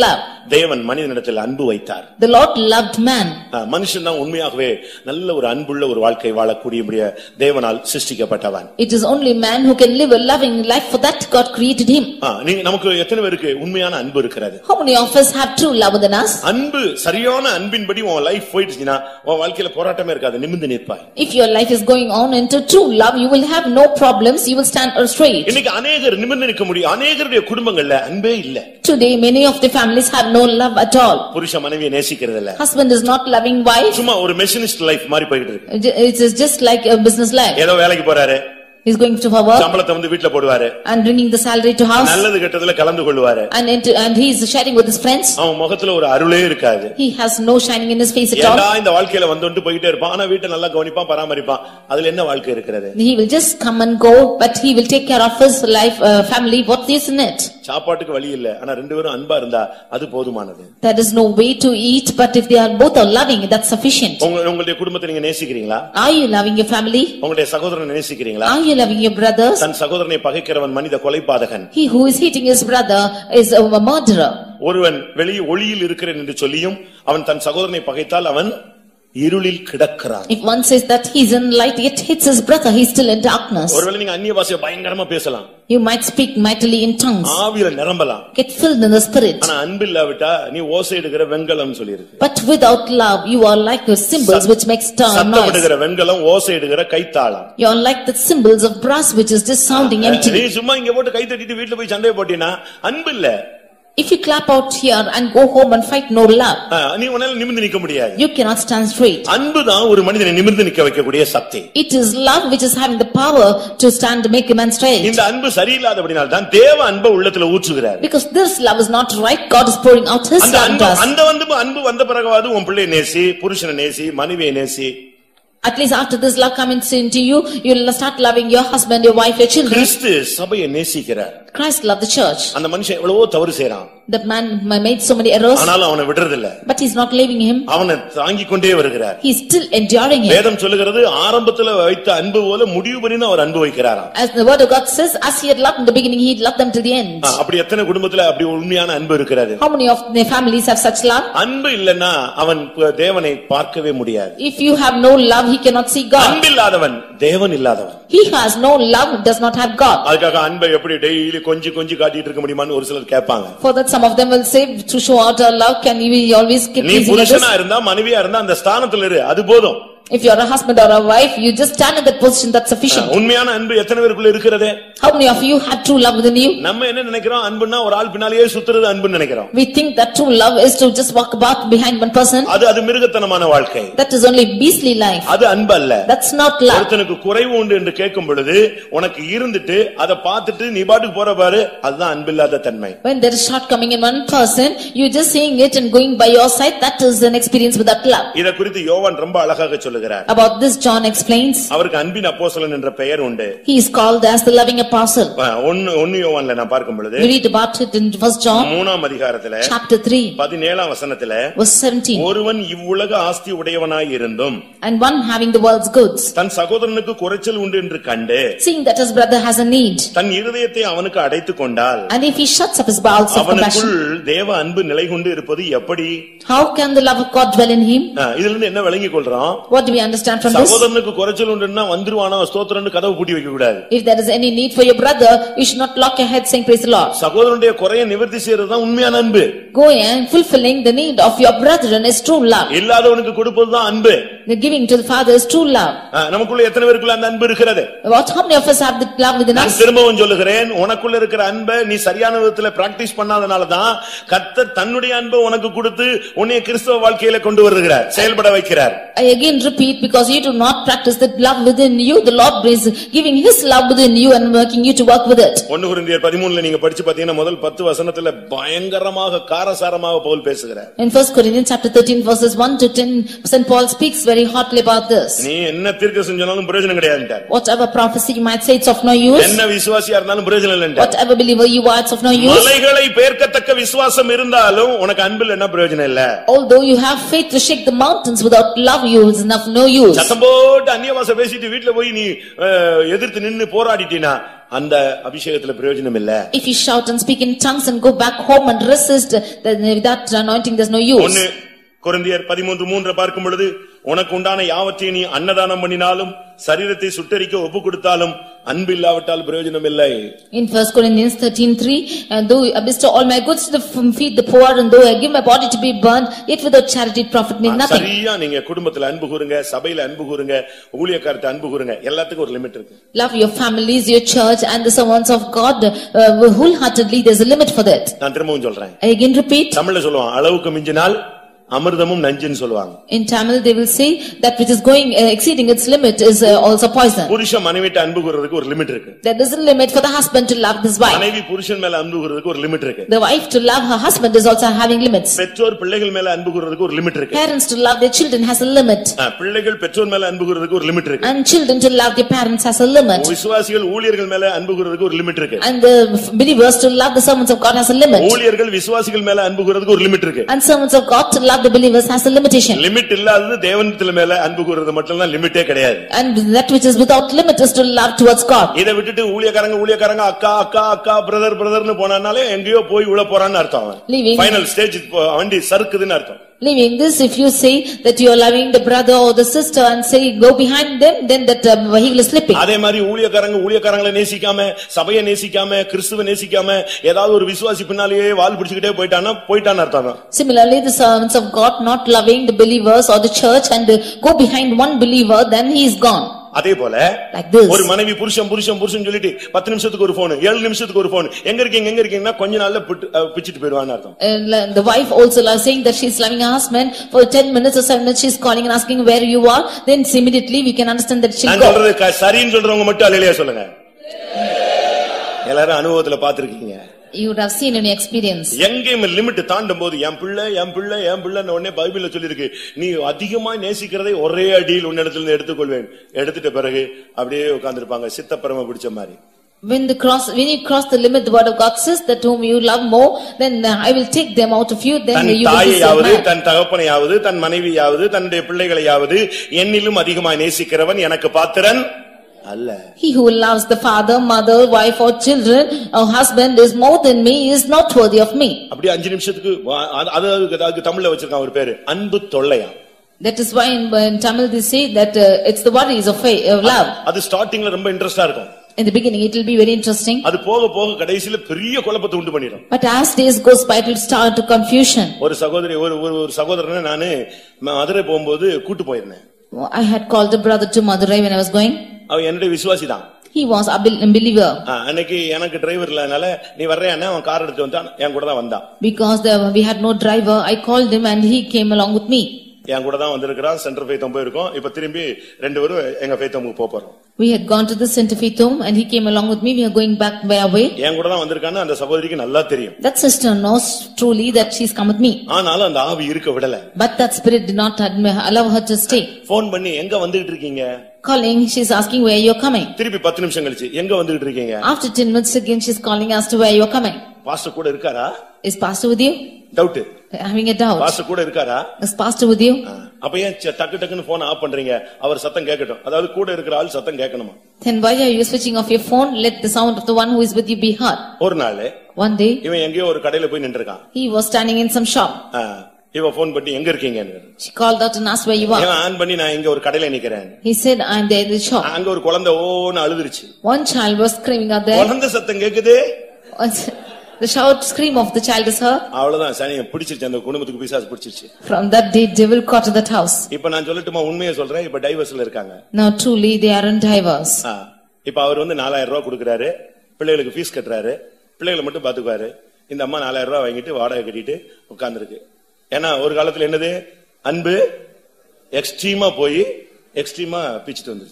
தேவன் மனிதனிடத்தில் அன்பு வைத்தார். The Lord loved man. மனுஷன் தான் உண்மையாகவே நல்ல ஒரு அன்புள்ள ஒரு வாழ்க்கை வாழக்கூடிய தேவனால் சிருஷ்டிக்கப்பட்டவன். It is only man who can live a loving life, for that God created him. நமக்கு எத்தனை பேருக்கு உண்மையான அன்பு இருக்கிறது? How many of us have true love within us? அன்பு சரியான அன்பின்படி உன் லைஃப் போயிடுச்சுனா உன் வாழ்க்கையில போராட்டமே இருக்காது, நிமிர்ந்து நிற்பாய். If your life is going on into true love, you will have no problems, you will stand straight. இன்னைக்கு अनेகர் நிமிர்ந்து நிற்க முடியும். अनेகருடைய குடும்பங்கள்ல அன்பே இல்ல. Today many of the families have no love at all. புருஷ மனைவியை நேசிக்கிறது இல்ல. Husband is not loving wife. சும்மா ஒரு மெஷினிஸ்ட் லைஃப் மாதிரி போயிட்டு இருக்கு. It is just like a business life. ஏதோ வேலைக்கு போறாரு, he is going to work சம்பளத்தை வந்து வீட்ல போடுவாரு, and bringing the salary to house, நல்லது கெட்டதுல கலந்து கொள்வாரு, and he is sharing with his friends. அவன் முகத்துல ஒரு அருளே இருக்காது. He has no shining in his face at all. ஏண்டா இந்த வாழ்க்கையில வந்துட்டு போயிட்டே இருப்பான், ஆனா வீட்டை நல்லா கவனிப்பான், பராமரிப்பான். அதுல என்ன வாழ்க்கை இருக்கிறது? He will just come and go, but he will take care of his life, family. What is in it? சாப்பாட்டுக்கு வழி இல்ல, ஆனா ரெண்டு பேரும் அன்பா இருந்தா அது போதுமானது. There is no way to eat, but if they are both are loving, that's sufficient. உங்களுடைய குடும்பத்தை நீங்க நேசிக்கிறீங்களா? Are you loving your family? உங்களுடைய சகோதரனை நேசிக்கிறீங்களா? Are you loving your brothers? தன் சகோதரனை பகைக்கிறவன் மனித கொலைபாதகன். He who is hating his brother is a murderer. ஒருவன் வெளியே ஒளியில் இருக்கிறேன் என்று சொல்லியும் அவன் தன் சகோதரனை பகைத்தால் அவன் இருளில் கிடக்கிறான். If one says that he is in light yet hates his brother, he is still in darkness. ஒருவேளை நீங்க அந்நிய பாஷையை பயங்கரமா பேசலாம், You might speak mightily in tongues, ஆவியில நிரம்பலாம், get filled in the spirit, ஆனா அன்பு இல்லாவிட்டா நீ ஓசை எடுக்கிற வெண்கலம் சொல்லிருக்கு. but without love you are like the cymbals which makes noise. சத்தமிடுகிற வெண்கலம், ஓசை எடுக்கிற கைத்தாளம். You are like the cymbals of brass which is just sounding empty. நீ சும்மா இங்க போட்டு கை தட்டிட்டு வீட்ல போய் சண்டை போட்டினா அன்பு இல்ல. If you clap out here and go home and fight, no love, நீ உன்னால நிமிர்ந்து நிக்க முடியாது. you cannot stand straight. அன்பு தான் ஒரு மனிதனை நிமிர்ந்து நிக்க வைக்கக்கூடிய சக்தி. It is love which is having the power to stand to make a man straight. இந்த அன்பு சரியில்லாதபடியால் தான் தேவ அன்பை உள்ளத்துல ஊற்றுகிறார். Because this love is not right, God is pouring out his love to us. அந்த அன்பு வந்த பிறகாவது உன் பிள்ளையை நேசி, புருஷனை நேசி, மனைவியை நேசி. At least after this love comes into you, you will start loving your husband, your wife, your children. கிறிஸ்து சபையை நேசிக்கிறார். Christ loved the church. அந்த மனுஷன் எவ்வளவோ தவறு செய்றான். That man made so many errors. ஆனாலும் அவனை விடுறது இல்ல. But he's not leaving him. அவனை தாங்கிக் கொண்டே வருகிறார். He's still enduring him. வேதம் சொல்லுகிறது ஆரம்பத்துல வைத்த அன்பு போல முடிவு வரைக்கும் அவர் அன்பு வைக்கிறாராம். As the word of God says, as he had loved in the beginning, he loved them to the end. அப்படி எத்தனை குடும்பத்துல அப்படி உண்மையான அன்பு இருக்கிறது? How many of their families have such love? அன்பு இல்லனா அவன் தேவனை பார்க்கவே முடியாது. If you have no love, he cannot see God. அன்பு இல்லாதவன் தேவன் இல்லாதவன். He has no love, does not have God. அதுக்காக அன்பை எப்படி டெய்லி கொஞ்சி காட்டிட்டு இருக்க முடியுமான்னு ஒரு சிலர் கேட்பாங்க. For that some of them will say, to show out our love, can we always keep நீ pleasing others? புருஷனா இருந்தா மனைவியா இருந்தா அந்த ஸ்தானத்துல இரு, அது போதும். If you are a husband or a wife, you just stand in that position, that's sufficient. உண்மையான அன்பு எத்தனை பேருக்குள்ள இருக்கிறது? How many of you have true love within you? நம்ம என்ன நினைக்கிறோம்? அன்புன்னா ஒரு ஆள் பின்னாலேயே சுத்துறது அன்புன்னு நினைக்கிறோம். We think that true love is to just walk about behind one person. அது மிருகத்தனமான வாழ்க்கை. That is only beastly life. அது அன்பு அல்ல. That's not love. ஒருத்தனுக்கு குறைவு உண்டு என்று கேட்கும் பொழுது உனக்கு இருந்துட்டு அதை பார்த்துட்டு நீ பாட்டுக்கு போற பாரு, அதுதான் அன்பில்லாத தன்மை. When there is shortcoming in one person, you just seeing it and going by your side, that is an experience without love. இத குறித்து யோவான் ரொம்ப அழகாக சொல்லுகிறார். About this John explains. அவருக்கு அன்பின் அப்போஸ்தலன் என்ற பெயர் உண்டு. He is called as the loving apostle. 1 யோவான்ல நான் பார்க்கும் பொழுது We read about it in 1 John 3ஆம் அதிகாரத்திலே chapter 3 17ஆம் வசனத்திலே verse 17. ஒருவன் இவ்வுலக ஆஸ்தி உடையவனாய் இருந்தும் And one having the world's goods, தன் சகோதரனுக்கு குறைச்சல் உண்டு என்று கண்டு seeing that his brother has a need, தன் இருதயத்தை அவனுக்கு அடைத்துக் கொண்டால் and if he shuts up his bowels of compassion, அவனுக்குள் தேவ அன்பு நிலைகொண்டு இருப்பது எப்படி? how can the love of God dwell in him? இதுல இருந்து என்ன விளங்கிக் கொள்றோம்? What do we understand from this? சகோதரனுக்கு குறைச்சல் உண்டுன்னா வந்துருவானா ஸ்தோத்திரம்னு கதவு பூட்டி வைக்க கூடாது. If there is any need for your brother, you should not lock your head saying praise the Lord. சகோதரனுடைய குறையை நிவர்த்தி செய்யறதுதான் உண்மையான அன்பு. Going and fulfilling the need of your brethren is true love. இல்லாதவனுக்கு கொடுப்பதுதான் அன்பு. The giving to the Father is true love. நமக்குள்ள எத்தனை பேருக்குள்ள அந்த அன்பு இருக்கிறது? About how many of us have the love within us? நான் திரும்பவும் சொல்லுகிறேன், உனக்குள்ள இருக்கிற அன்பை நீ சரியான விதத்துல பிராக்டீஸ் பண்ணாதனால தான் கர்த்தர் தன்னுடைய அன்பை உனக்கு கொடுத்து உன்னை கிறிஸ்தவ வாழ்க்கையில கொண்டு வருகிறார், செயல்பட வைக்கிறார். I again repeat, because you do not practice that love within you, the Lord is giving his love within you and working you to work with it. 1 கொரிந்தியர் 13ல நீங்க படிச்சு பாத்தீங்கன்னா முதல் 10 வசனத்துல பயங்கரமாக காரசாரமாக பவுல் பேசுகிறார். In 1 Corinthians chapter 13 verses 1 to 10, St. Paul speaks very hotly about this. நீ என்ன தீர்க்கதரிசனம் சொன்னாலும் பிரயோஜனம் கிடையாதுன்றார். Whatever prophecy you might say, it's of no use. என்ன விசுவாசியா இருந்தாலும் பிரயோஜனம் இல்லன்றார். Whatever believer you are, it's of no use. மலைகளை பெயர்க்கத்தக்க விசுவாசம் இருந்தாலும் உனக்கு அன்பில் என்ன பிரயோஜனம் இல்ல. Although you have faith to shake the mountains, without love you is enough no use. சத்தம் போட்டு அந்நிய பாஷை பேசிட்டு வீட்ல போய் நீ எதிர்த்து நின்னு போராடிட்டினா அந்த அபிஷேகத்துல பிரயோஜனம் இல்ல. If you shout and speak in tongues and go back home and resist, then without anointing there's no use. 1 கொரிந்தியர் 13:3 பார்க்கும் பொழுது உனக்கு உண்டான யாவற்றையும் நீ அன்னதானம் பண்ணினாலும் சரீரத்தை சுட்டெரிக்க ஒப்பு கொடுத்தாலும் அன்பு இல்லாவிட்டால் பிரயோஜனம் இல்லை. In 1 Corinthians 13:3, and though I bestow all my goods to feed the poor, and though I give my body to be burned, yet without charity it profit me nothing. சரியா நீங்க குடும்பத்துல அன்பு கூறுங்க, சபையில அன்பு கூறுங்க, ஊழியக்காரத்தை அன்பு கூறுங்க, எல்லாத்துக்கும் ஒரு லிமிட் இருக்கு. Love your families, your church and the servants of God wholeheartedly. There's a limit for that. நான் திரும்பவும் சொல்றேன். I again repeat. தமிழ்ல சொல்லுவாங்க அளவுக்கு மிஞ்சினால் அமிர்தமும் நஞ்சுன்னு சொல்லுவாங்க. In Tamil they will say that which is going exceeding its limit is also poison. புருஷன் மனைவிட்ட அன்பு கூறதுக்கு ஒரு லிமிட் இருக்கு. There is a limit for the husband to love his wife. மனைவி புருஷன் மேல அன்பு கூறதுக்கு ஒரு லிமிட் இருக்கு. The wife to love her husband is also having limits. பெற்றோர் பிள்ளைகள் மேல அன்பு கூறதுக்கு ஒரு லிமிட் இருக்கு. Parents to love their children has a limit. பிள்ளைகள் பெற்றோர் மேல அன்பு கூறதுக்கு ஒரு லிமிட் இருக்கு. And children to love their parents has a limit. விசுவாசிகள் ஊழியர்கள் மேல அன்பு கூறதுக்கு ஒரு லிமிட் இருக்கு. And the believers to love the servants of God has a limit. ஊழியர்கள் விசுவாசிகள் மேல அன்பு கூறதுக்கு ஒரு லிமிட் இருக்கு. And servants of God to love the believers has a limitation. Limit இல்லாதது தேவனிடத்துல மேல அன்பு கூறது மட்டும் தான் லிமிட்டே கிடையாது. And that which is without limit is to love towards God. இத விட்டுட்டு ஊழியக்காரங்க அக்கா அக்கா அக்கா பிரதர் பிரதர்னு போனானாலே எங்கேயோ போய் உள்ள போறான்னு அர்த்தம். ஃபைனல் ஸ்டேஜ் வண்டி சறுக்குதுன்னு அர்த்தம். Leaving this, if you say that you are loving the brother or the sister and say go behind them, then that vehicle is slipping. அதே மாதிரி ஊழியக்காரங்களை நேசிக்காம, சபையை நேசிக்காம, கிறிஸ்துவை நேசிக்காம ஏதாவது ஒரு விசுவாசி பின்னாலேயே வால் பிடிச்சிட்டே போயிட்டான்னு அர்த்தம். Similarly, the servants of God not loving the believers or the church and go behind one believer, then he is gone. அதே போல ஒரு மனைவி புருஷன் சொல்லிட்டு 10 நிமிஷத்துக்கு ஒரு போன், 7 நிமிஷத்துக்கு ஒரு போன், எங்க இருக்கீங்கன்னா கொஞ்ச நாள்ல பிச்சிட்டு போயிடுவான்னு அர்த்தம். The wife also saying that she is loving her husband for 10 minutes or 7 minutes, she is calling and asking where you are, then immediately we can understand that she நான் சொல்றது சரின்னு சொல்றவங்க மட்டும் அல்லேலூயா சொல்லுங்க. எல்லாரும் அனுபவத்துல பாத்துருக்கீங்க. You would have seen in your experience. எங்கேயும் லிமிட் தாண்டும் போது என் பிள்ளை உடனே பைபிள்ல சொல்லிருக்கு, நீ அதிகமா நேசிக்கிறதை ஒரே அடியில் உன்னிடத்துல இருந்து எடுத்துக்கொள்வேன். எடுத்துட்ட பிறகு அப்படியே உட்கார்ந்திருப்பாங்க சித்தப்பரம பிடிச்ச மாதிரி. When you cross the limit, the word of God says that whom you love more, then I will take them out of you. Then you will be so mad. தன் தகப்பனையாவது தன் மனைவியாவது தன்னுடைய பிள்ளைகளையாவது என்னிலும் அதிகமாக நேசிக்கிறவன் எனக்கு பாத்திரன் அல்ல. He who loves the father, mother, wife or children or husband is more than me is not worthy of me. அப்படி 5 நிமிஷத்துக்கு அதுக்கு தமிழ்ல வச்சிருக்கான் ஒரு பேரு, அன்பு தொல்லையா. That is why in Tamil they say that it's the worries of love. அது ஸ்டார்டிங்ல ரொம்ப இன்ட்ரஸ்டா இருக்கும். In the beginning it will be very interesting. அது போக கடைசில பெரிய குழப்பத்தை உண்டு பண்ணிடும். But as days goes by it will start to confusion. ஒரு சகோதரனை நானு மதுரை போகும்போது கூட்டி போயிருந்தேன். I had called a brother to Madurai when I was going. அவன் என்னுடைய விசுவாசி தான். He was a believer. அன்னைக்கு எனக்கு டிரைவர் இல்லனால நீ வர்றேன்னா அவன் கார் எடுத்து வந்தான், என் கூட தான் வந்தான். Because we had no driver, I called him and he came along with me. என் கூட தான் வந்திருக்கான். சென்டர் ஃபெய்த் ஹோம் போயிருக்கோம். இப்ப திரும்பி ரெண்டு பேரும் எங்க ஃபெய்த் ஹோமுக்கு போறோம். We had gone to the Center Faith Home and he came along with me. We are going back by our way. என் கூட தான் வந்திருக்கான்னு அந்த சகோதரிக்கு நல்லா தெரியும். That sister knows truly that she's come with me. ஆனாலும் அந்த ஆவி இருக்க விடல. But that spirit did not allow her to stay. Phone பண்ணி எங்க வந்துட்டு இருக்கீங்க? Calling, she's asking where you're coming. திருப்பி 10 நிமிஷம் கழிச்சு எங்க வந்துட்டு இருக்கீங்க? After 10 minutes again she's calling as to where you're coming. Pastor கூட இருக்காரா? Is pastor with you? Doubt. Having a doubt. Pastor கூட இருக்காரா? Is pastor with you? அப்ப ஏன் டக்குன்னு போன் ஆஃப் பண்றீங்க? அவர் சத்தம் கேட்கட்டும். அதாவது கூட இருக்கிற ஆள் சத்தம் கேட்கணுமா? Then why are you switching off your phone? Let the sound of the one who is with you be heard. ஒரு நாள் one day இவன் எங்கேயோ ஒரு கடையில போய் நின்னுட்டான். He was standing in some shop. இவ போன் பண்ணி எங்க இருக்கீங்கன்னு. She called out and asked where you are. இவன் ஆன் பண்ணி நான் இங்க ஒரு கடையில நிக்கிறேன். He said I am there in the shop. அங்க ஒரு குழந்தை ஓன்னு அழுதுருச்சு. One child was screaming out there. குழந்தை சத்தம் கேக்குதே. The shout scream of the child is heard. அவ்வளவுதான் சனியை பிடிச்சிருச்சு, அந்த குடும்பத்துக்கு பிசாசு பிடிச்சிருச்சு. From that day devil caught in that house. இப்ப நான் சொல்லட்டுமா உண்மையை சொல்றேன், இப்ப டைவர்ஸ்ல இருக்காங்க. Now truly they are in divorce. இப்ப அவர் 4000 ரூபாய் கொடுக்கறாரு, பிள்ளைகளுக்கு ஃபீஸ் கட்டறாரு, பிள்ளைகளை மட்டும் பாத்துக்குவாரு. இந்த அம்மா 4000 ரூபாய் வாங்கிட்டு வாடகை கட்டிட்டு உட்கார்ந்திருக்கு. ஏன்னா ஒரு காலத்துல என்னது அன்பு எக்ஸ்ட்ரீமா போய் எக்ஸ்ட்ரீமா பிச்சிட்டு வந்துருச்சு.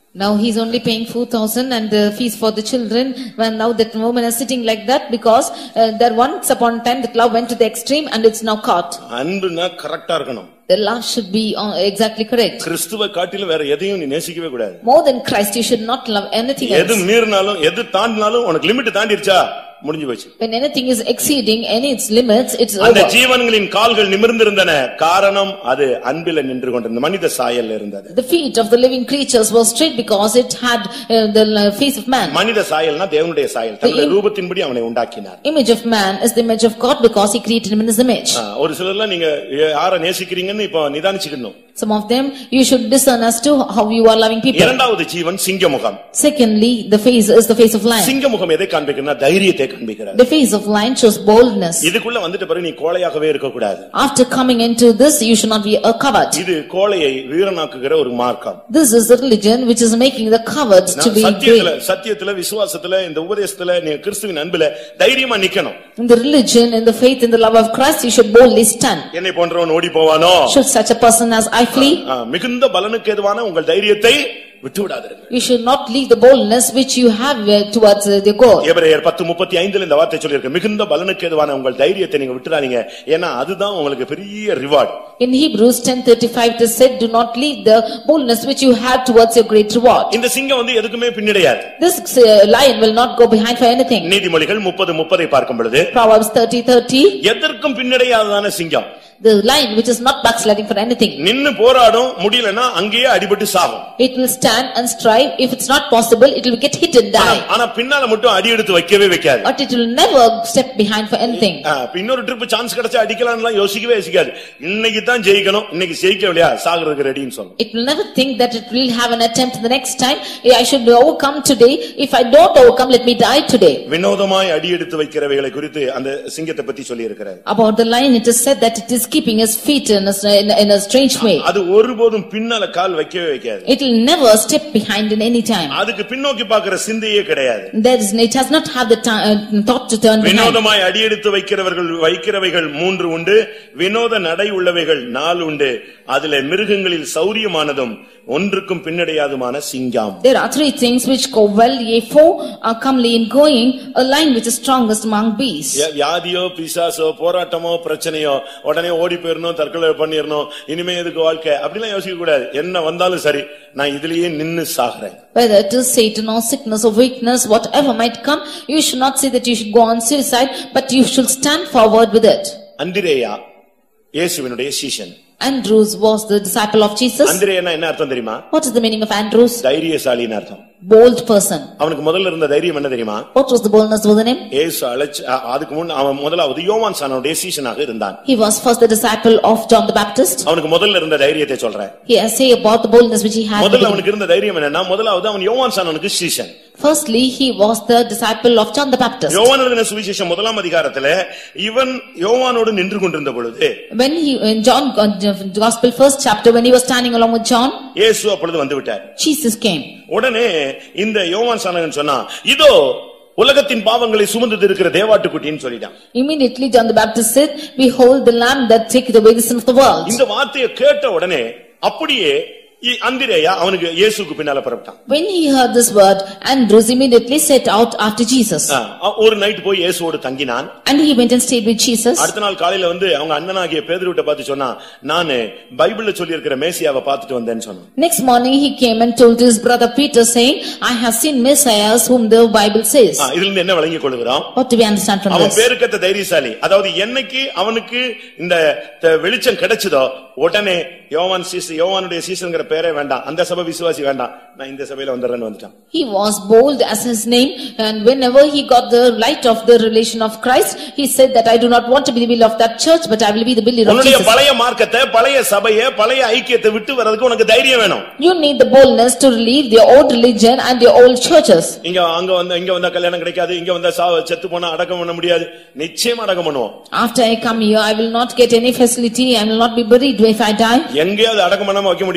Now he is only paying 4,000 and the fees for the children. When now that woman is sitting like that because there once upon a time that love went to the extreme and it's now caught. அன்புனா கரெக்ட்டா இருக்கணும். The love should be exactly correct. கிறிஸ்துவை காட்டிலும் வேற எதையும் நீ நேசிக்கவே கூடாது. More than Christ you should not love anything else. எது மீறினாலும் எது தாண்டினாலும் உனக்கு லிமிட் தாண்டிருச்சா முடிஞ்சு போச்சு. When anything is exceeding any its limits it's over. அந்த ஜீவன்களின் கால்கள் நிமிர்ந்திருந்தன. காரணம் அது அன்பில நின்று கொண்டிருந்த மனித சாயல்ல இருந்தது. The feet of the living creatures were straight because it had the face of man. மனித சாயல்னா தேவனுடைய சாயல். தன்னுடைய ரூபத்தின்படி அவனை உண்டாக்கினார். Image of man is the image of God because he created him in his image. ஒரு சிலர்லாம் நீங்க யாரை நேசிக்கிறீங்கன்னு இப்ப நிதானிச்சுக்கணும். Some of them you should discern as to how you are loving people. இரண்டாவது ஜீவன் சிங்கமுகம். Secondly the face is the face of lion. சிங்கமுகம் எதை காண்பிக்குதுன்னா தைரியத்தை காண்பிக்கிறது. The face of lion shows boldness. இதுக்குள்ள வந்துட்ட பிறகு நீ கோழையாகவே இருக்க கூடாது. After coming into this you should not be a coward. இது கோழையை வீரனாக்குகிற ஒரு மார்க்கம். This is the religion which is making the cowards to be brave. சத்தியத்துல விசுவாசத்துல இந்த உபதேசத்துல நீ கிறிஸ்துவின் அன்பில தைரியமா நிக்கணும். In the religion, in the faith, in the love of Christ you should boldly stand. என்னை போன்றவன் ஓடி போவானோ? Should such a person as I flee? மிகுந்த பலனுக்கு ஏதுவான உங்கள் தைரியத்தை விட்டு விடாதீர்கள். You should not leave the boldness which you have towards the goal. எபிரேயர் 10:35 இந்த வார்த்தை சொல்லி இருக்கு. மிகுந்த பலனுக்கு ஏதுவான உங்கள் தைரியத்தை நீங்க விட்டுறாதீங்க. ஏன்னா அதுதான் உங்களுக்கு பெரிய reward. In Hebrews 10:35 it is said, do not leave the boldness which you have towards your great reward. இந்த சிங்கம் வந்து எதுக்குமே பின்னடையாது. This lion will not go behind for anything. நீதிமொழிகள் 30:30 பார்க்கும் பொழுது Proverbs 30:30 எதற்கும் பின்னடையாததான சிங்கம். The lion which is not backsliding for anything. நின்னு போராடும், முடியலனா அங்கேயே அடிபட்டு சாகும். It will stand and strive. If it's not possible it will get hit and die. ஆனா பின்னால மட்டும் அடி எடுத்து வைக்கவே வைக்காது. But it will never step behind for anything. இன்னொரு ட்ரிப் சான்ஸ் கிடைச்சா அடிக்கலாம்லாம் யோசிக்கவே யோசிக்காது. இன்னைக்கு தான் ஜெயிக்கணும், இன்னைக்கு ஜெயிக்கலையா சாகுறதுக்கு ரெடின்னு சொல்லும். It will never think that it will have an attempt the next time. I should overcome today. If I don't overcome let me die today. வினோதமாய் அடி எடுத்து வைக்கிறவைகளை குறித்து அந்த சிங்கத்தை பத்தி சொல்லி இருக்கிறார். About the lion it is said that it is keeping his feet in a strange way. அது ஒருபோதும் பின்னால கால் வைக்கவே வைக்காது. It will never step behind in any time. அதுக்கு பின்னோக்கி பார்க்கிற சிந்தையே கிடையாது. It has not have the thought to turn behind. வினோதமாய் அடி எடுத்து வைக்கிறவைகள் 3 உண்டு. வினோத நடை உள்ளவைகள் 4 உண்டு. அதிலே மிருகங்களில் சௌரியமானதும் ஒன்றுக்கும் பின்னடையாதுமான சிங்கம். There are 3 things which go well, ye 4 are comely in going, a lion which is strongest among beasts. வியாதியோ பிசாசோ போராட்டமோ பிரச்சனையோ உடனே ஓடி போயிரணும், தற்கொலை பண்ணிரணும், இனிமே எதுக்கு வாழ்க்கை அப்படிலாம் யோசிக்க கூடாது. என்ன வந்தாலும் சரி நான் இதுலயே நின்னு சாகுறேன். Whether it is Satan or sickness or weakness, whatever might come, you should not say that you should go on suicide, but you should stand forward with it. அந்திரேயா இயேசுவினுடைய சீஷன். Andrews was the disciple of Jesus. அந்திரேயனா என்ன அர்த்தம் தெரியுமா? What is the meaning of Andrews? தைரியசாலின்னு அர்த்தம். Bold person. அவனுக்கு முதல்ல இருந்த தைரியம் என்ன தெரியுமா? What was the boldness within him? இயேசு அதுக்கு முன்ன அவன் முதலாவது யோவான் சானனுடைய சீஷனாக இருந்தான். He was first the disciple of John the Baptist. அவனுக்கு முதல்ல இருந்த தைரியத்தை சொல்றேன். Here I say about the boldness which he had. முதல்ல அவனுக்கு இருந்த தைரியம் என்னன்னா முதலாவது அவன் யோவான் சானனுக்கு சீஷன். Firstly he was the disciple of John the Baptist. யோவான் எழுதின சுவிசேஷம் 1ஆம் அதிகாரத்திலே இவன் யோவானோடு நின்று கொண்டிருந்த பொழுது when he in John Gospel first chapter when he was standing along with John, இயேசு அப்பொழுது வந்து விட்டார். Jesus came. உடனே இந்த யோவான் சானகன் சொன்னா இதோ உலகத்தின் பாவங்களை சுமந்து இருக்கிற தேவாட்டுக்குட்டின்னு சொல்லிட்டான். Immediately John the Baptist said, behold the lamb that taketh away the sin of the world. இந்த வார்த்தையை கேட்ட உடனே அப்படியே அந்திரேயா அவனுக்கு இயேசுக்கு பின்னால புறப்பட்டான். When he heard this word, Andrews immediately set out after Jesus. ஒரு நைட் போய் இயேசுவோடு தங்கினான். And he went and stayed with Jesus. அடுத்த நாள் காலையில வந்து அவங்க அண்ணனாகிய பேதுருவை பார்த்து சொன்னா நான் பைபிள்ல சொல்லி இருக்கிற மேசியாவை பார்த்துட்டு வந்தேன்னு சொன்னான். Next morning he came and told his brother Peter saying, I have seen Messiahs whom the Bible says. இதுல இருந்து என்ன விளங்கிக் கொள்கிறோம்? What do we understand from this? அவன் பேருக்கத்த தைரியசாலி. அதாவது என்னைக்கு அவனுக்கு இந்த வெளிச்சம் கிடைச்சதோ உடனே யோவானுடைய சீசன்ங்கற பேரே வேண்டாம், அந்த சபை விசுவாசி வேண்டாம், நான் இந்த சபையில வந்தறேன்னு வந்துட்டான். He was bold as his name, and whenever he got the light of the relation of Christ, he said that I do not want to be the bill of that church, but I will be the bill of Jesus. உன்னுடைய பழைய மார்க்கத்தை, பழைய சபையை, பழைய ஐக்கியத்தை விட்டு வரதுக்கு உனக்கு தைரியம் வேணும். You need the boldness to leave your old religion and your old churches. இங்க வந்தா கல்யாணம் கிடைக்காது, இங்க வந்தா செத்து போனா அடக்கம் பண்ண முடியாது. நிச்சயமா அடக்கம் பண்ணுவோம். After I come here I will not get any facility, I will not be buried if I die. எங்கேயாவது அடக்கம் பண்ணாம வைக்க முடியுமா? 2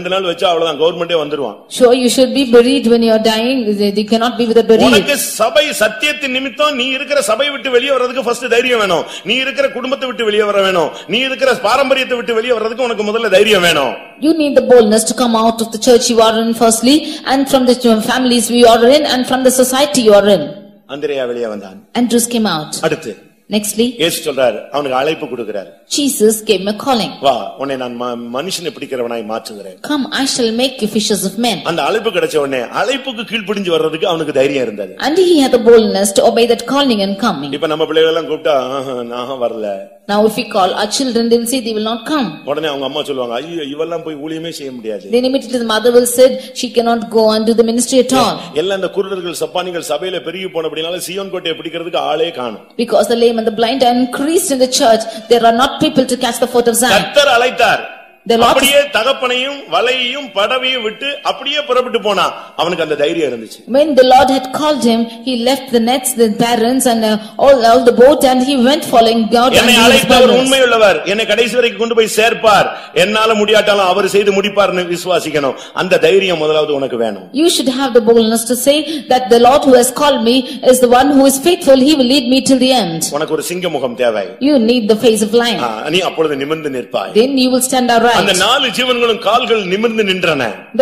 2 நாள் வச்சா அவ்வளவுதான் கவர்மெண்டே வந்துருவான். Sure, you should be buried when you are dying. They cannot be with a buried. உனக்கு சபை சத்தியத்தின் நிமித்தம் நீ இருக்கிற சபை விட்டு வெளியே வர்றதுக்கு ஃபர்ஸ்ட் தைரியம் வேணும். நீ இருக்கிற குடும்பத்தை விட்டு வெளியே வர வேணும். நீ இருக்கிற பாரம்பரியத்தை விட்டு வெளியே வர்றதுக்கு உனக்கு முதல்ல தைரியம் வேணும். You need the boldness to come out of the church you are in firstly, and from the families we are in, and from the society you are in. அந்திரேயா வெளியே வந்தான். Andrews came out. அடுத்து Nextly, இயேசு சொல்றார், அவனுக்கு அழைப்பு கொடுக்கிறார். Jesus gave him a calling. வா, உன்னை நான் மனுஷனை பிடிக்கிறவனாய் மாற்றுகிறேன். Come, I shall make you fishers of men. அந்த அழைப்பு கிடைச்ச உடனே அழைப்புக்கு கீழ்ப்படிஞ்சு வர்றதுக்கு அவனுக்கு தைரியம் இருந்தது. And he had the boldness to obey that calling and coming. இப்ப நம்ம பிள்ளைகள் எல்லாம் கூப்பிட்டா நான் வரல. Now if we call our children, they will say they will not come. உடனே அவங்க அம்மா சொல்லுவாங்க, ஐயோ இவெல்லாம் போய் ஊழியமே செய்ய முடியாது. Then immediately the mother will say she cannot go and do the ministry at all. எல்லாம் இந்த குருடர்கள் சப்பானிகள் சபையில பெருகி போனபடினால சீயோன் கோட்டையை பிடிக்கிறதுக்கு ஆளே காணோம். Because the lame and the blind are increased in the church, there are not people to catch the foot of Zion. கர்த்தர் அழைத்தார். The Lord அப்படியே தகப்பனையும் வலையையும் படவையும் விட்டு அப்படியே புறப்பட்டு போனா அவனுக்கு அந்த தைரியம் இருந்துச்சு. When the Lord had called him, he left the nets, the parents and all the boat, and he went following God. என்னை அழைத்தவர் உண்மையுள்ளவர், என்னை கடைசி வரைக்கும் கொண்டு போய் சேர்ப்பார், என்னால முடியாட்டாலும் அவர் செய்து முடிப்பார்னு விசுவாசிக்கணும். அந்த தைரியம் முதலாவது உனக்கு வேணும். You should have the boldness to say that the Lord who has called me is the one who is faithful, he will lead me till the end. உனக்கு ஒரு சிங்க முகம் தேவை. You need the face of lion. நீ அப்பொழுது நிமிர்ந்து நிற்பாய். Then you will stand upright. அந்த 4 ஜீவன்களும் கால்கள் நிமிர்ந்து நின்றன.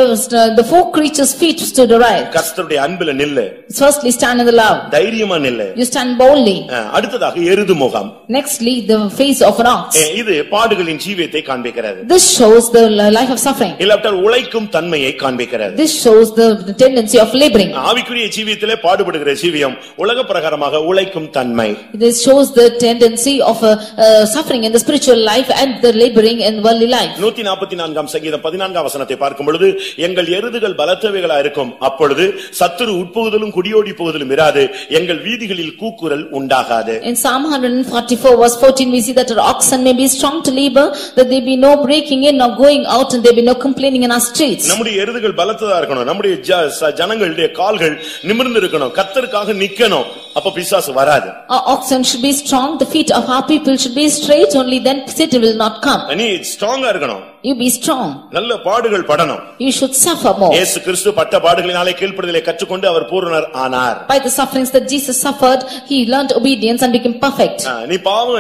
The 4 creatures' feet stood upright. கர்த்தருடைய அன்பில நில்லு. Firstly, stand in the love. தைரியமா நில்லு. You stand boldly. அடுத்ததாக எருது முகம். Nextly, the face of an ox. இது பாடுகளின் ஜீவியத்தை காண்பிக்கிறது. This shows the life of suffering. இல்லாவிட்டால் உழைக்கும் தன்மையை காண்பிக்கிறது. This shows the tendency of laboring. ஆவிக்குரிய ஜீவியத்திலே பாடுபடுகிற ஜீவியம் உலக பிரகாரமாக உழைக்கும் தன்மை. This shows the tendency of suffering in the spiritual life and the laboring in worldly life. 144 சங்கீதம் 14 வசனத்தை பார்க்கும் பொழுது, எங்கள் எருதுகள் பலத்தவைகளா இருக்கும், அப்பொழுது சத்துரு உட்புகுதலும் குடியோடி போகுதலும் இராது, எங்கள் வீதிகளில் கூக்குரல் உண்டாகாது. In Psalm 144 verse 14 we see that our oxen may be strong to labor, that there be no breaking in nor going out, and there be no complaining in our streets. நம்முடைய எருதுகள் பலத்ததா இருக்கணும், நம்முடைய ஜனங்களுடைய கால்கள் நிமிர்ந்து இருக்கணும், கர்த்தருக்காக நிக்கணும், அப்ப பிசாசு வராது. Our oxen should be strong, the feet of our people should be straight, only then Satan will not come. நீ ஸ்ட்ராங்கா இருக்கணும். You be strong. நல்ல பாடுகள் படணும். You should suffer more. இயேசு கிறிஸ்து பட்ட பாடுகளினாலே கீழ்ப்படிதலை கற்றுக்கொண்டு அவர் பூரணர் ஆனார். By the sufferings that Jesus suffered, he learned obedience and became perfect. நீ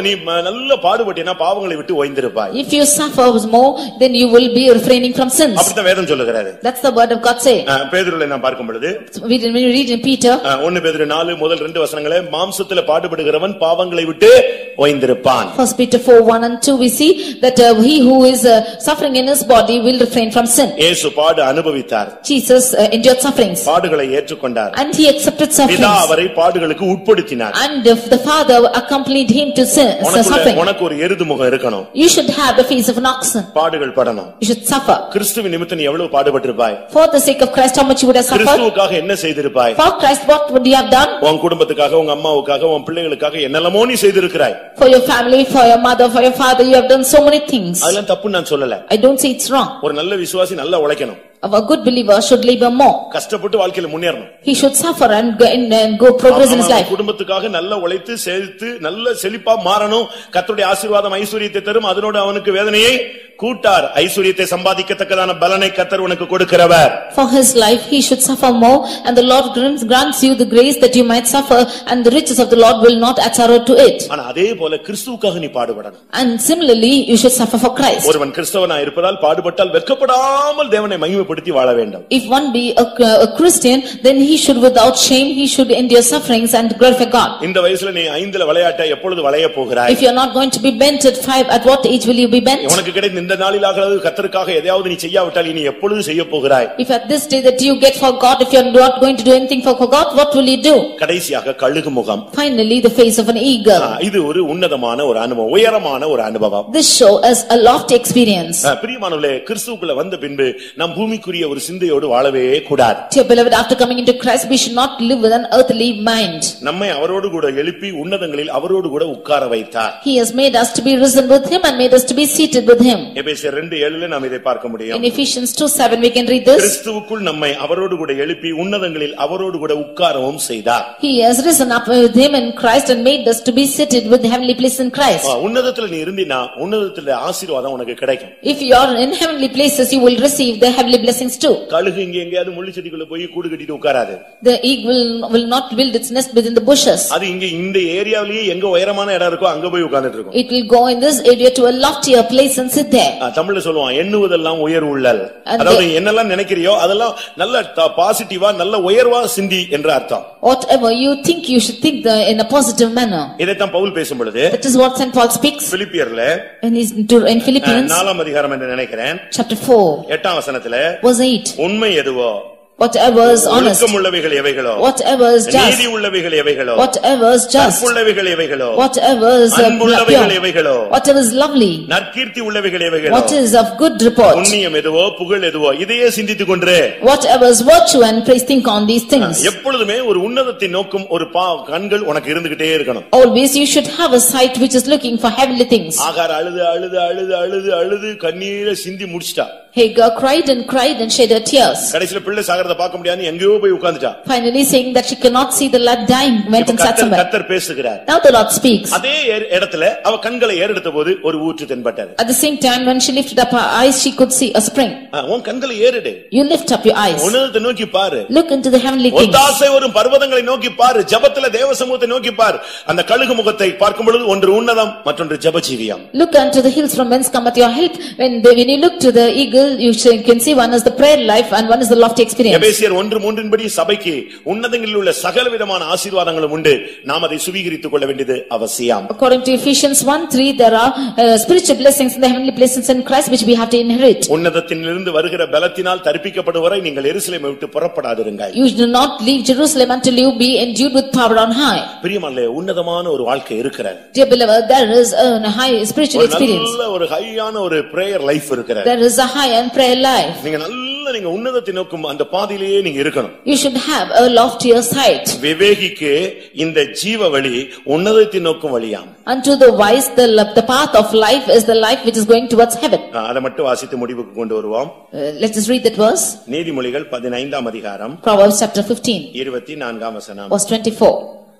நல்ல பாடுபட்டினா பாவங்களை விட்டு ஓய்ந்திருப்பாய். If you suffer more, then you will be refraining from sins. அப்படிதான் வேதம் சொல்லுகிறது. That's the word of God say. பேதுருவை நாம் பார்க்கும் பொழுது, when we read in Peter, 1 பேதுரு 4 முதல் 2 வசனங்களே, மாம்சத்திலே பாடுபடுகிறவன் பாவங்களை விட்டு ஓய்ந்திருப்பான். 1 Peter 4:1 and 2 we see that he who is suffering in his body will refrain from sin. இயேசு பாடு அனுபவித்தார். Jesus endured sufferings. பாடுகளை ஏற்றுக்கொண்டார். And he accepted sufferings. பிதா அவரை பாடுகளுக்கு உட்படுத்தினார். And the Father accompanied him to suffering. உனக்கு ஒரு எருது முகம் இருக்கணும். You should have the face of an oxen. பாடுகள் படணும். You should suffer. கிறிஸ்துவின் நிமித்தம் நீ எவ்வளவு பாடுபட்டிருப்பாய்? For the sake of Christ, how much you would have suffered? கிறிஸ்துவுக்காக என்ன செய்திருப்பாய்? For Christ, what would you have done? உன் குடும்பத்துக்காக, உங்க அம்மாவுக்காக, உன் பிள்ளைகளுக்காக என்னெல்லாமோ நீ செய்திருக்கிறாய். For your family, for your mother, for your father, you have done so many things. அதெல்லாம் தப்பு நான் சொல்லல. I don't say it's wrong. ஒரு நல்ல விசுவாசி நல்லா உழைக்கணும். A good believer should labor more. கஷ்டப்பட்டு வாழ்க்கையில முன்னேறணும். He should suffer and go progress in his life. குடும்பத்துக்காக நல்லா உழைத்து சேர்த்து நல்ல செழிப்பா மாறணும். கர்த்தருடைய ஆசீர்வாதம் ஐஸ்வரியத்தை தரும், அதனோடு அவனுக்கு வேதனையை கூட்டார். ஐஸ்வரியத்தை சம்பாதிக்கத்தக்கதான பலனை கர்த்தர் உனக்கு கொடுக்கிறவர். For his life he should suffer more, and the Lord grants you the grace that you might suffer, and the riches of the Lord will not add sorrow to it. ஆனா அதே போல கிறிஸ்துவுக்காக நீ பாடுபடணும். And similarly you should suffer for Christ. ஒருவன் கிறிஸ்தவனா இருப்பதால் பாடுபட்டால் வெட்கப்படாமல் தேவனை மகிமைப்படுத்தி வாழ வேண்டும். If one be a Christian, then he should without shame he should endure sufferings and glorify God. இந்த வயசுல நீ 5ல விளையாட்ட எப்பொழுது விளைய போகிறாய்? If you are not going to be bent at 5, at what age will you be bent? உனக்கு கிடைத்த இந்த நாளிலாவது கர்த்தருக்காக எதையாவது நீ செய்யாவிட்டால் இனி எப்பொழுது செய்ய போகிறாய்? If at this day that you get for God, if you are not going to do anything for God, what will you do? கடைசியாக கழுகு முகம். Finally, the face of an eagle. இது ஒரு உன்னதமான ஒரு அனுபவம், உயரமான ஒரு அனுபவம். This show is a lofty experience. பிரியமானவர்களே, கிறிஸ்துவுக்குள்ள வந்த பின்பு நாம் பூமிக்கு ஆவிக்குரிய ஒரு சிந்தையோடு வாழவே கூடாது. Dear beloved, after coming into Christ, we should not live with an earthly mind. நம்மை அவரோடு கூட எழுப்பி உன்னதங்களில் அவரோடு கூட உட்கார வைத்தார். He has made us to be risen with him and made us to be seated with him. எபேசியர் 2:7 நாம் இதை பார்க்க முடியும். In Ephesians 2:7 we can read this. கிறிஸ்துவுக்குள் நம்மை அவரோடு கூட எழுப்பி உன்னதங்களில் அவரோடு கூட உட்காரவும் செய்தார். He has risen up with him in Christ and made us to be seated with the heavenly place in Christ. உன்னதத்தில் நீ இருந்தினா உன்னதத்துல ஆசீர்வாதம் உனக்கு கிடைக்கும். If you are in heavenly places, you will receive the heavenly blessings too. கழுகு இங்க எங்கயாவது முள்ளு செடிக்குள்ள போய் கூடு கட்டிட்டு உட்காராது. The eagle will not build its nest within the bushes. அது இங்க இந்த ஏரியாவிலேயே எங்க உயரமான இடம் இருக்கோ அங்க போய் உட்கார்ந்துட்டு இருக்கும். It will go in this area to a loftier place and sit there. தமிழ்ல சொல்லுவான் எண்ணுவதெல்லாம் உயர் உள்ளல். அதாவது என்னெல்லாம் நினைக்கிறியோ அதெல்லாம் நல்ல பாசிட்டிவா நல்ல உயர்வா சிந்தி என்ற அர்த்தம். Whatever you think, you should think in a positive manner. இதைத்தான் பவுல் பேசும் பொழுது, that is what Saint Paul speaks பிலிப்பியர்ல in Philippians 4ஆம் அதிகாரம் என்று நினைக்கிறேன், chapter 4 8ஆம் வசனத்துல, verse 8, உண்மை எதுவோ, whatever is honest, ஒழுக்கமுள்ளவைகள் எவைகளோ, whatever is just, நீதி உள்ளவைகள் எவைகளோ, whatever is just, அன்புள்ளவைகள் எவைகளோ, whatever is அன்புள்ளவைகள் எவைகளோ, whatever is lovely, நற்கீர்த்தி உள்ளவைகள் எவைகளோ, what is of good report, புண்ணியம் எதுவோ, புகழ் எதுவோ, இதையே சிந்தித்துக் கொண்டு, whatever is virtue and praise, think on these things. எப்பொழுதுமே ஒரு உன்னதத்தை நோக்கும் ஒரு கண்கள் உனக்கு இருந்துகிட்டே இருக்கணும். Always you should have a sight which is looking for heavenly things. ஆகார் அழுது அழுது அழுது அழுது அழுது கண்ணீரை சிந்தி முடிச்சிட்டா. Hagar cried and shed her tears. கடைசில பிள்ளை சாகறத பார்க்க முடியாது எங்கேயோ போய் உட்கார்ந்துட்டா. Finally saying that she cannot see the lad dying, went and sat somewhere. கர்த்தர் பேசுகிறார். Now the Lord speaks. அதே இடத்துல அவ கண்களை ஏறெடுத்தபோது ஒரு ஊற்று தென்பட்டது. At the same time when she lifted up her eyes, she could see a spring. உன் கண்களை ஏறெடு. You lift up your eyes. உன்னதத்தை நோக்கி பாரு. Look into the heavenly things. ஒத்தாசை வரும் பர்வதங்களை நோக்கி பாரு. ஜெபத்திலே தேவ சமூகத்தை நோக்கி பாரு. அந்த கழுகு முகத்தை பார்க்கும் பொழுது ஒன்று உன்னதம் மற்றொன்று ஜெபஜீவியம். Look unto the hills from whence cometh your help. When you look to the eagle, you can see one is the prayer life and one is the lofty experience. எபேசியர் 1:3 படி சபைக்கு உன்னதங்களில் உள்ள சகலவிதமான ஆசீர்வாதங்களும் உண்டு. நாம் அதை சுவீகரித்துக் கொள்ள வேண்டியது அவசியம். According to Ephesians 1:3, there are spiritual blessings in the heavenly places in Christ which we have to inherit. உன்னதத்திலிருந்து வருகிற பலத்தினால் தரிப்பிக்கப்படும் வரை நீங்கள் எருசலேமை விட்டு புறப்படாதிருங்கள். You do not leave Jerusalem until you be endued with power on high. பிரியமானவர்களே, உன்னதமான ஒரு வாழ்க்கை இருக்கிறது. Dear beloved, there is a high spiritual experience. நல்ல ஒரு ஹையான ஒரு பிரேயர் லைஃப் இருக்கிறது. There is a high and prayer life. நீங்க உன்னதத்தை நோக்கும் அந்த பாதையிலேயே நீங்க இருக்கணும். You should have a loftier sight. விவேகிக்கு இந்த ஜீவ வழி உன்னதத்தை நோக்கும் வழியாம். Unto the wise the path of life is the life which is going towards heaven. அதை மட்டும் வாசித்து முடிவுக்கு கொண்டு வருவோம். Let us read that verse. நீதிமொழிகள் 15ஆம் அதிகாரம், Proverbs chapter 15, 24ஆம் வசனம். verse 24.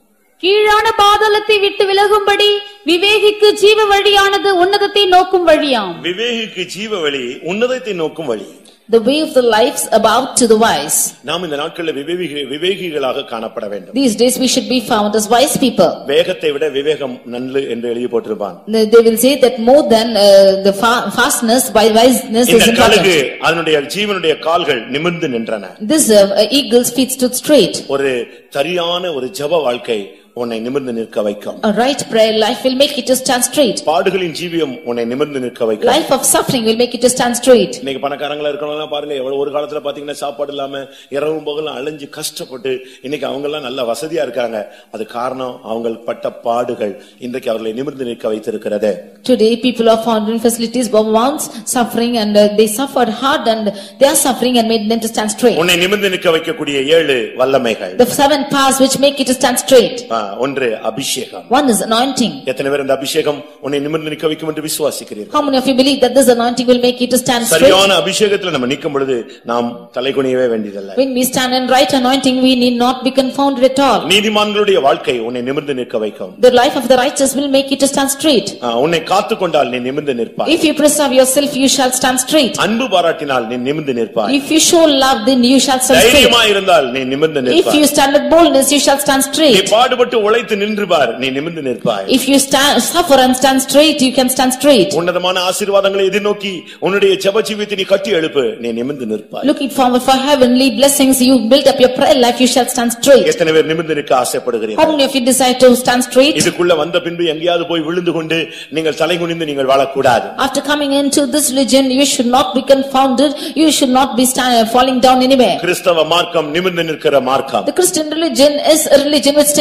கீழான பாதாளத்தை விட்டு விலகும்படி விவேகிக்கு ஜீவ வழியானது உன்னதத்தை நோக்கும் வழியாம். விவேகிக்கு ஜீவ வழி உன்னதத்தை நோக்கும் வழி. The way of the lives about to the wise. நாம் இந்த நாட்களில் விவேகிகளாக காணப்பட வேண்டும். These days we should be found as wise people. வேகத்தை விட விவேகம் நல்ல என்று எழுதி போட்டிருப்பான். They will say that more than the fastness, by wiseness is important. இந்த கழுகு அதனுடைய ஜீவனுடைய கால்கள் நிமிர்ந்து நின்றன. This eagle's feet stood straight. ஒரு சரியான ஒரு ஜெப வாழ்க்கை உன்னை நிமிர்ந்து நிற்க வைக்கும். A right prayer life will make you to stand straight. பாடுகளின் ஜீவியம் உன்னை நிமிர்ந்து நிற்க வைக்கும். Life of suffering will make you to stand straight. இன்னைக்கு பணக்காரங்களா இருக்கறவங்க பாருங்க, எவ்வளவு ஒரு காலத்துல பாத்தீங்கன்னா சாப்பாடு இல்லாம இரவும் பகலும் அலைஞ்சு கஷ்டப்பட்டு இன்னைக்கு அவங்க எல்லாம் நல்ல வசதியா இருக்காங்க. அது காரணம் அவங்க பட்ட பாடுகள் இன்றைக்கு அவர்களை நிமிர்ந்து நிற்க வைத்திருக்கிறது. Today people are found in facilities but once suffering and they suffered hard and they are suffering and made them to stand straight. உன்னை நிமிர்ந்து நிற்க வைக்கக்கூடிய 7 வல்லமைகள். The 7 powers which make you to stand straight. ஒன்று அபிஷேகம். One is anointing. எத்தனை பேர் இந்த அபிஷேகம் உன்னை நிமிர்ந்து நிற்க வைக்கும் என்று விசுவாசிக்கிறீர்கள்? How many of you believe that this anointing will make you to stand straight? சரியான அபிஷேகத்துல நம்ம நிக்கும் பொழுது நாம் தலைகுனியவே வேண்டியதில்லை. When we stand in right anointing, we need not be confounded at all. நீதிமான்களுடைய வாழ்க்கை உன்னை நிமிர்ந்து நிற்க வைக்கும். The life of the righteous will make you to stand straight. உன்னை காத்துக்கொண்டால் நீ நிமிர்ந்து நிற்பாய். If you preserve yourself, you shall stand straight. அன்பு பாராட்டினால் நீ நிமிர்ந்து நிற்பாய். If you show love, then you shall stand straight. தைரியமா இருந்தால் நீ நிமிர்ந்து நிற்பாய். If you stand with boldness, you shall stand straight. நீ பாடுபட்டு உழைத்து நின்று பார், நீ நிமிர்ந்து நிற்பாய். If you suffer and stand straight, you can stand straight. உன்னதமான ஆசீர்வாதங்களை எதிர்நோக்கி உன்னுடைய ஜெப ஜீவியத்தை நீ கட்டி எழுப்பு, நீ நிமிர்ந்து நிற்பாய். Looking forward for heavenly blessings, you build up your prayer life, you shall stand straight. எத்தனை பேர் நிமிர்ந்து நிற்க ஆசைப்படுகிறீர்கள்? How many of you desire to stand straight? இதுக்குள்ள வந்த பின்பு எங்கேயாவது போய் விழுந்து கொண்டு நீங்கள் தலைகுனிந்து நீங்கள் வாழக்கூடாது. After coming into this religion, you should not be confounded, you should not be falling down anywhere. கிறிஸ்தவ மார்க்கம் நிமிர்ந்து நிற்கிற மார்க்கம். The Christian religion is a religion which makes you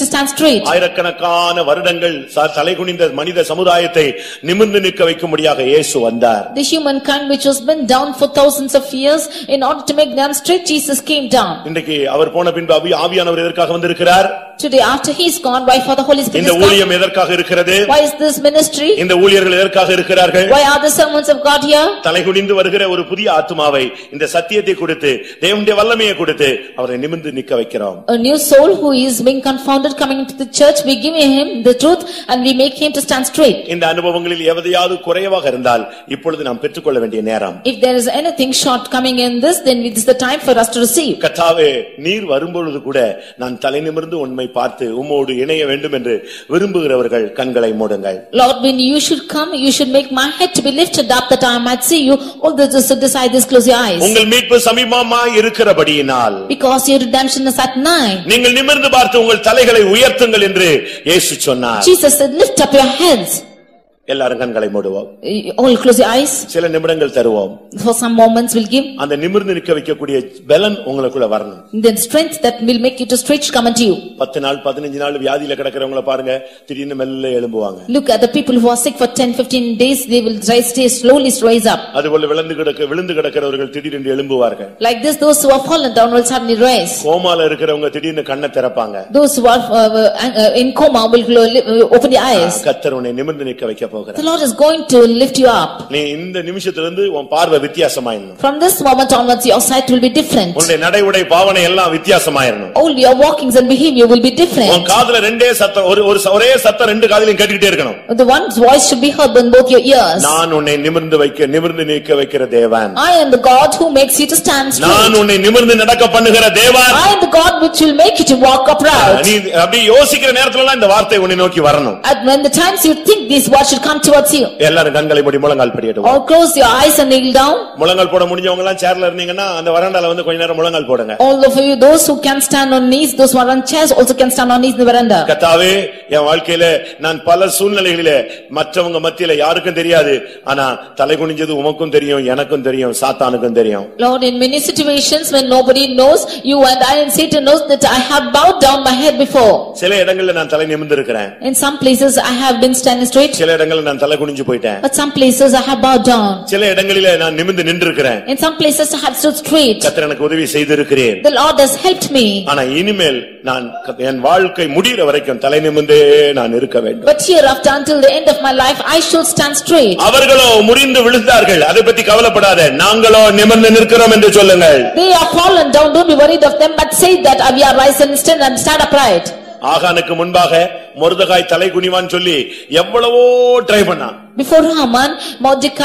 to stand straight. ஆயிரக்கணக்கான வருடங்கள் தலைகுனிந்த மனித சமுதாயத்தை நிமிர்ந்து நிற்க வைக்கும்படியாக இயேசு வந்தார். The humankind which was been down for thousands of years, in order to make them straight, Jesus came down. இன்றைக்கு அவர் போன பின்பு ஆவியானவர் எதற்காக வந்திருக்கிறார்? Today after he is gone, why for the Holy Spirit? இந்த ஊழியம் எதற்காக இருக்கிறது? Why is this ministry? இந்த ஊழியர்கள் எதற்காக இருக்கிறார்கள்? Why are the servants of God here? தலைகுனிந்து வருகிற ஒரு புதிய ஆத்துமாவை இந்த சத்தியத்தை கொடுத்து தேவனுடைய வல்லமையை கொடுத்து அவரை நிமிர்ந்து நிற்க வைக்கிறோம். A new soul who is being confounded coming into the church, we give him the truth and we make him to stand straight. இந்த அனுபவங்களில் எவையாவது குறைவாக இருந்தால் இப்பொழுது நாம் பெற்றுக்கொள்ள வேண்டிய நேரம். If there is anything short coming in this, then it is the time for us to receive. கர்த்தாவே, நீர் வரும்பொழுது கூட நான் தலை நிமிர்ந்து உம்மை பார்த்து உம்மோடு இணைய வேண்டும் என்று விரும்புகிறவர்கள் கண்களை மூடுங்கள். Lord, when you should come, you should make my head to be lifted up that I might see you. All those who decide this, close your eyes. உங்கள் மீட்பு சமீபமாய் இருக்கிறபடியினால், because your redemption is at nigh, நீங்கள் நிமிர்ந்து பார்த்து உங்கள் தலைகளை உயர்த்துங்கள் என்று இயேசு சொன்னார். Jesus said, lift up your heads. எல்லாரும் கண்களை மூடுவோம். All close your eyes. சில நிமிடங்கள் தருவோம். For some moments we'll give. அந்த நிமிர்ந்து நிற்க வைக்கக்கூடிய பலன் உங்களுக்குள்ள வரணும். The strength that will make you to stretch come unto you. 10 நாள் 15 நாள் வியாதியில கிடக்கிறவங்கள பாருங்க, திடீர்னு மெல்ல எழும்புவாங்க. Look at the people who are sick for 10-15 days, they will stay slowly rise up. அதுபோல விழுந்து கிடக்கிறவர்கள் திடீரென்று எழும்புவார்கள். Like this, those who are fallen down will suddenly rise. கோமால இருக்கிறவங்க திடீர்னு கண்ணை திறப்பாங்க. Those who are in coma will open their eyes. கர்த்தர் உன்னை நிமிர்ந்து நிற்க வைக்க போகிறார். The Lord is going to lift you up. நீ இந்த நிமிஷத்திலிருந்து உன் பார்வை வித்தியாசமாயிரணும். From this moment onwards your sight will be different. உன்னுடைய நடை உடை பாவனை எல்லாம் வித்தியாசமாயிரணும். All your walkings and behavior will be different. உன் காதுல ரெண்டே சத்தம், ஒரே சத்தம் ரெண்டு காதிலும் கேட்டுக்கிட்டே இருக்கணும். The one's voice should be heard in both your ears. நான் உன்னை நிமிர்ந்து நிற்க வைக்கிற தேவன். I am the God who makes you to stand straight. நான் உன்னை நிமிர்ந்து நடக்க பண்ணுகிற தேவன். I am the God which will make you to walk upright. நீ அப்படி யோசிக்கிற நேரத்துல எல்லாம் இந்த வார்த்தை உன்னை நோக்கி வரணும். And when the times you think these words should come towards you. எல்லாரும் கண்களை மூடி முழங்கால் படியட்டும். Or close your eyes and kneel down. முழங்கால் போட முடிஞ்சவங்க எல்லாம் சேர்ல இருந்தீங்கன்னா அந்த வராண்டால வந்து கொஞ்ச நேரம் முழங்கால் போடுங்க. All of you, those who can stand on knees, those who are on chairs also can stand on knees in the veranda. கர்த்தாவே, என் வாழ்க்கையில நான் பல சூழ்நிலைகளிலே மற்றவங்க மத்தியில யாருக்கும் தெரியாது, ஆனா தலை குனிஞ்சது உமக்கும் தெரியும், எனக்கும் தெரியும், சாத்தானுக்கும் தெரியும். Lord, in many situations when nobody knows, you and I and Satan knows that I have bowed down my head before. சில இடங்கள்ல நான் தலை நிமிர்ந்து இருக்கிறேன். In some places I have been standing straight. சில இடங்கள்ல நான் தலை குனிஞ்சு போயிட்டேன். But some places I have bowed down. சில இடங்களிலே நான் நிமிர்ந்து நின்றுக்கிறேன். In some places I have stood straight. கர்த்தர் எனக்கு உதவி செய்திருக்கிறேன். The Lord has helped me. ஆனா இனிமேல் நான் என் வாழ்க்கை முடிகிற வரைக்கும் தலை நிமிர்ந்தே நான் இருக்க வேண்டும். But hereafter until the end of my life I should stand straight. அவர்களோ முறிந்து விழுந்தார்கள், அதை பத்தி கவலைப்படாத, நாங்களோ நிமிர்ந்து நிற்கிறோம் என்று சொல்லுங்கள். They are fallen down, don't be worried of them, but say that we are rise and stand upright. ஆகானுக்கு முன்பாக மொர்தெகாய் தலை குனிவான் சொல்லி எவ்வளவோ ட்ரை பண்ணான். Before Haman, Mordecai,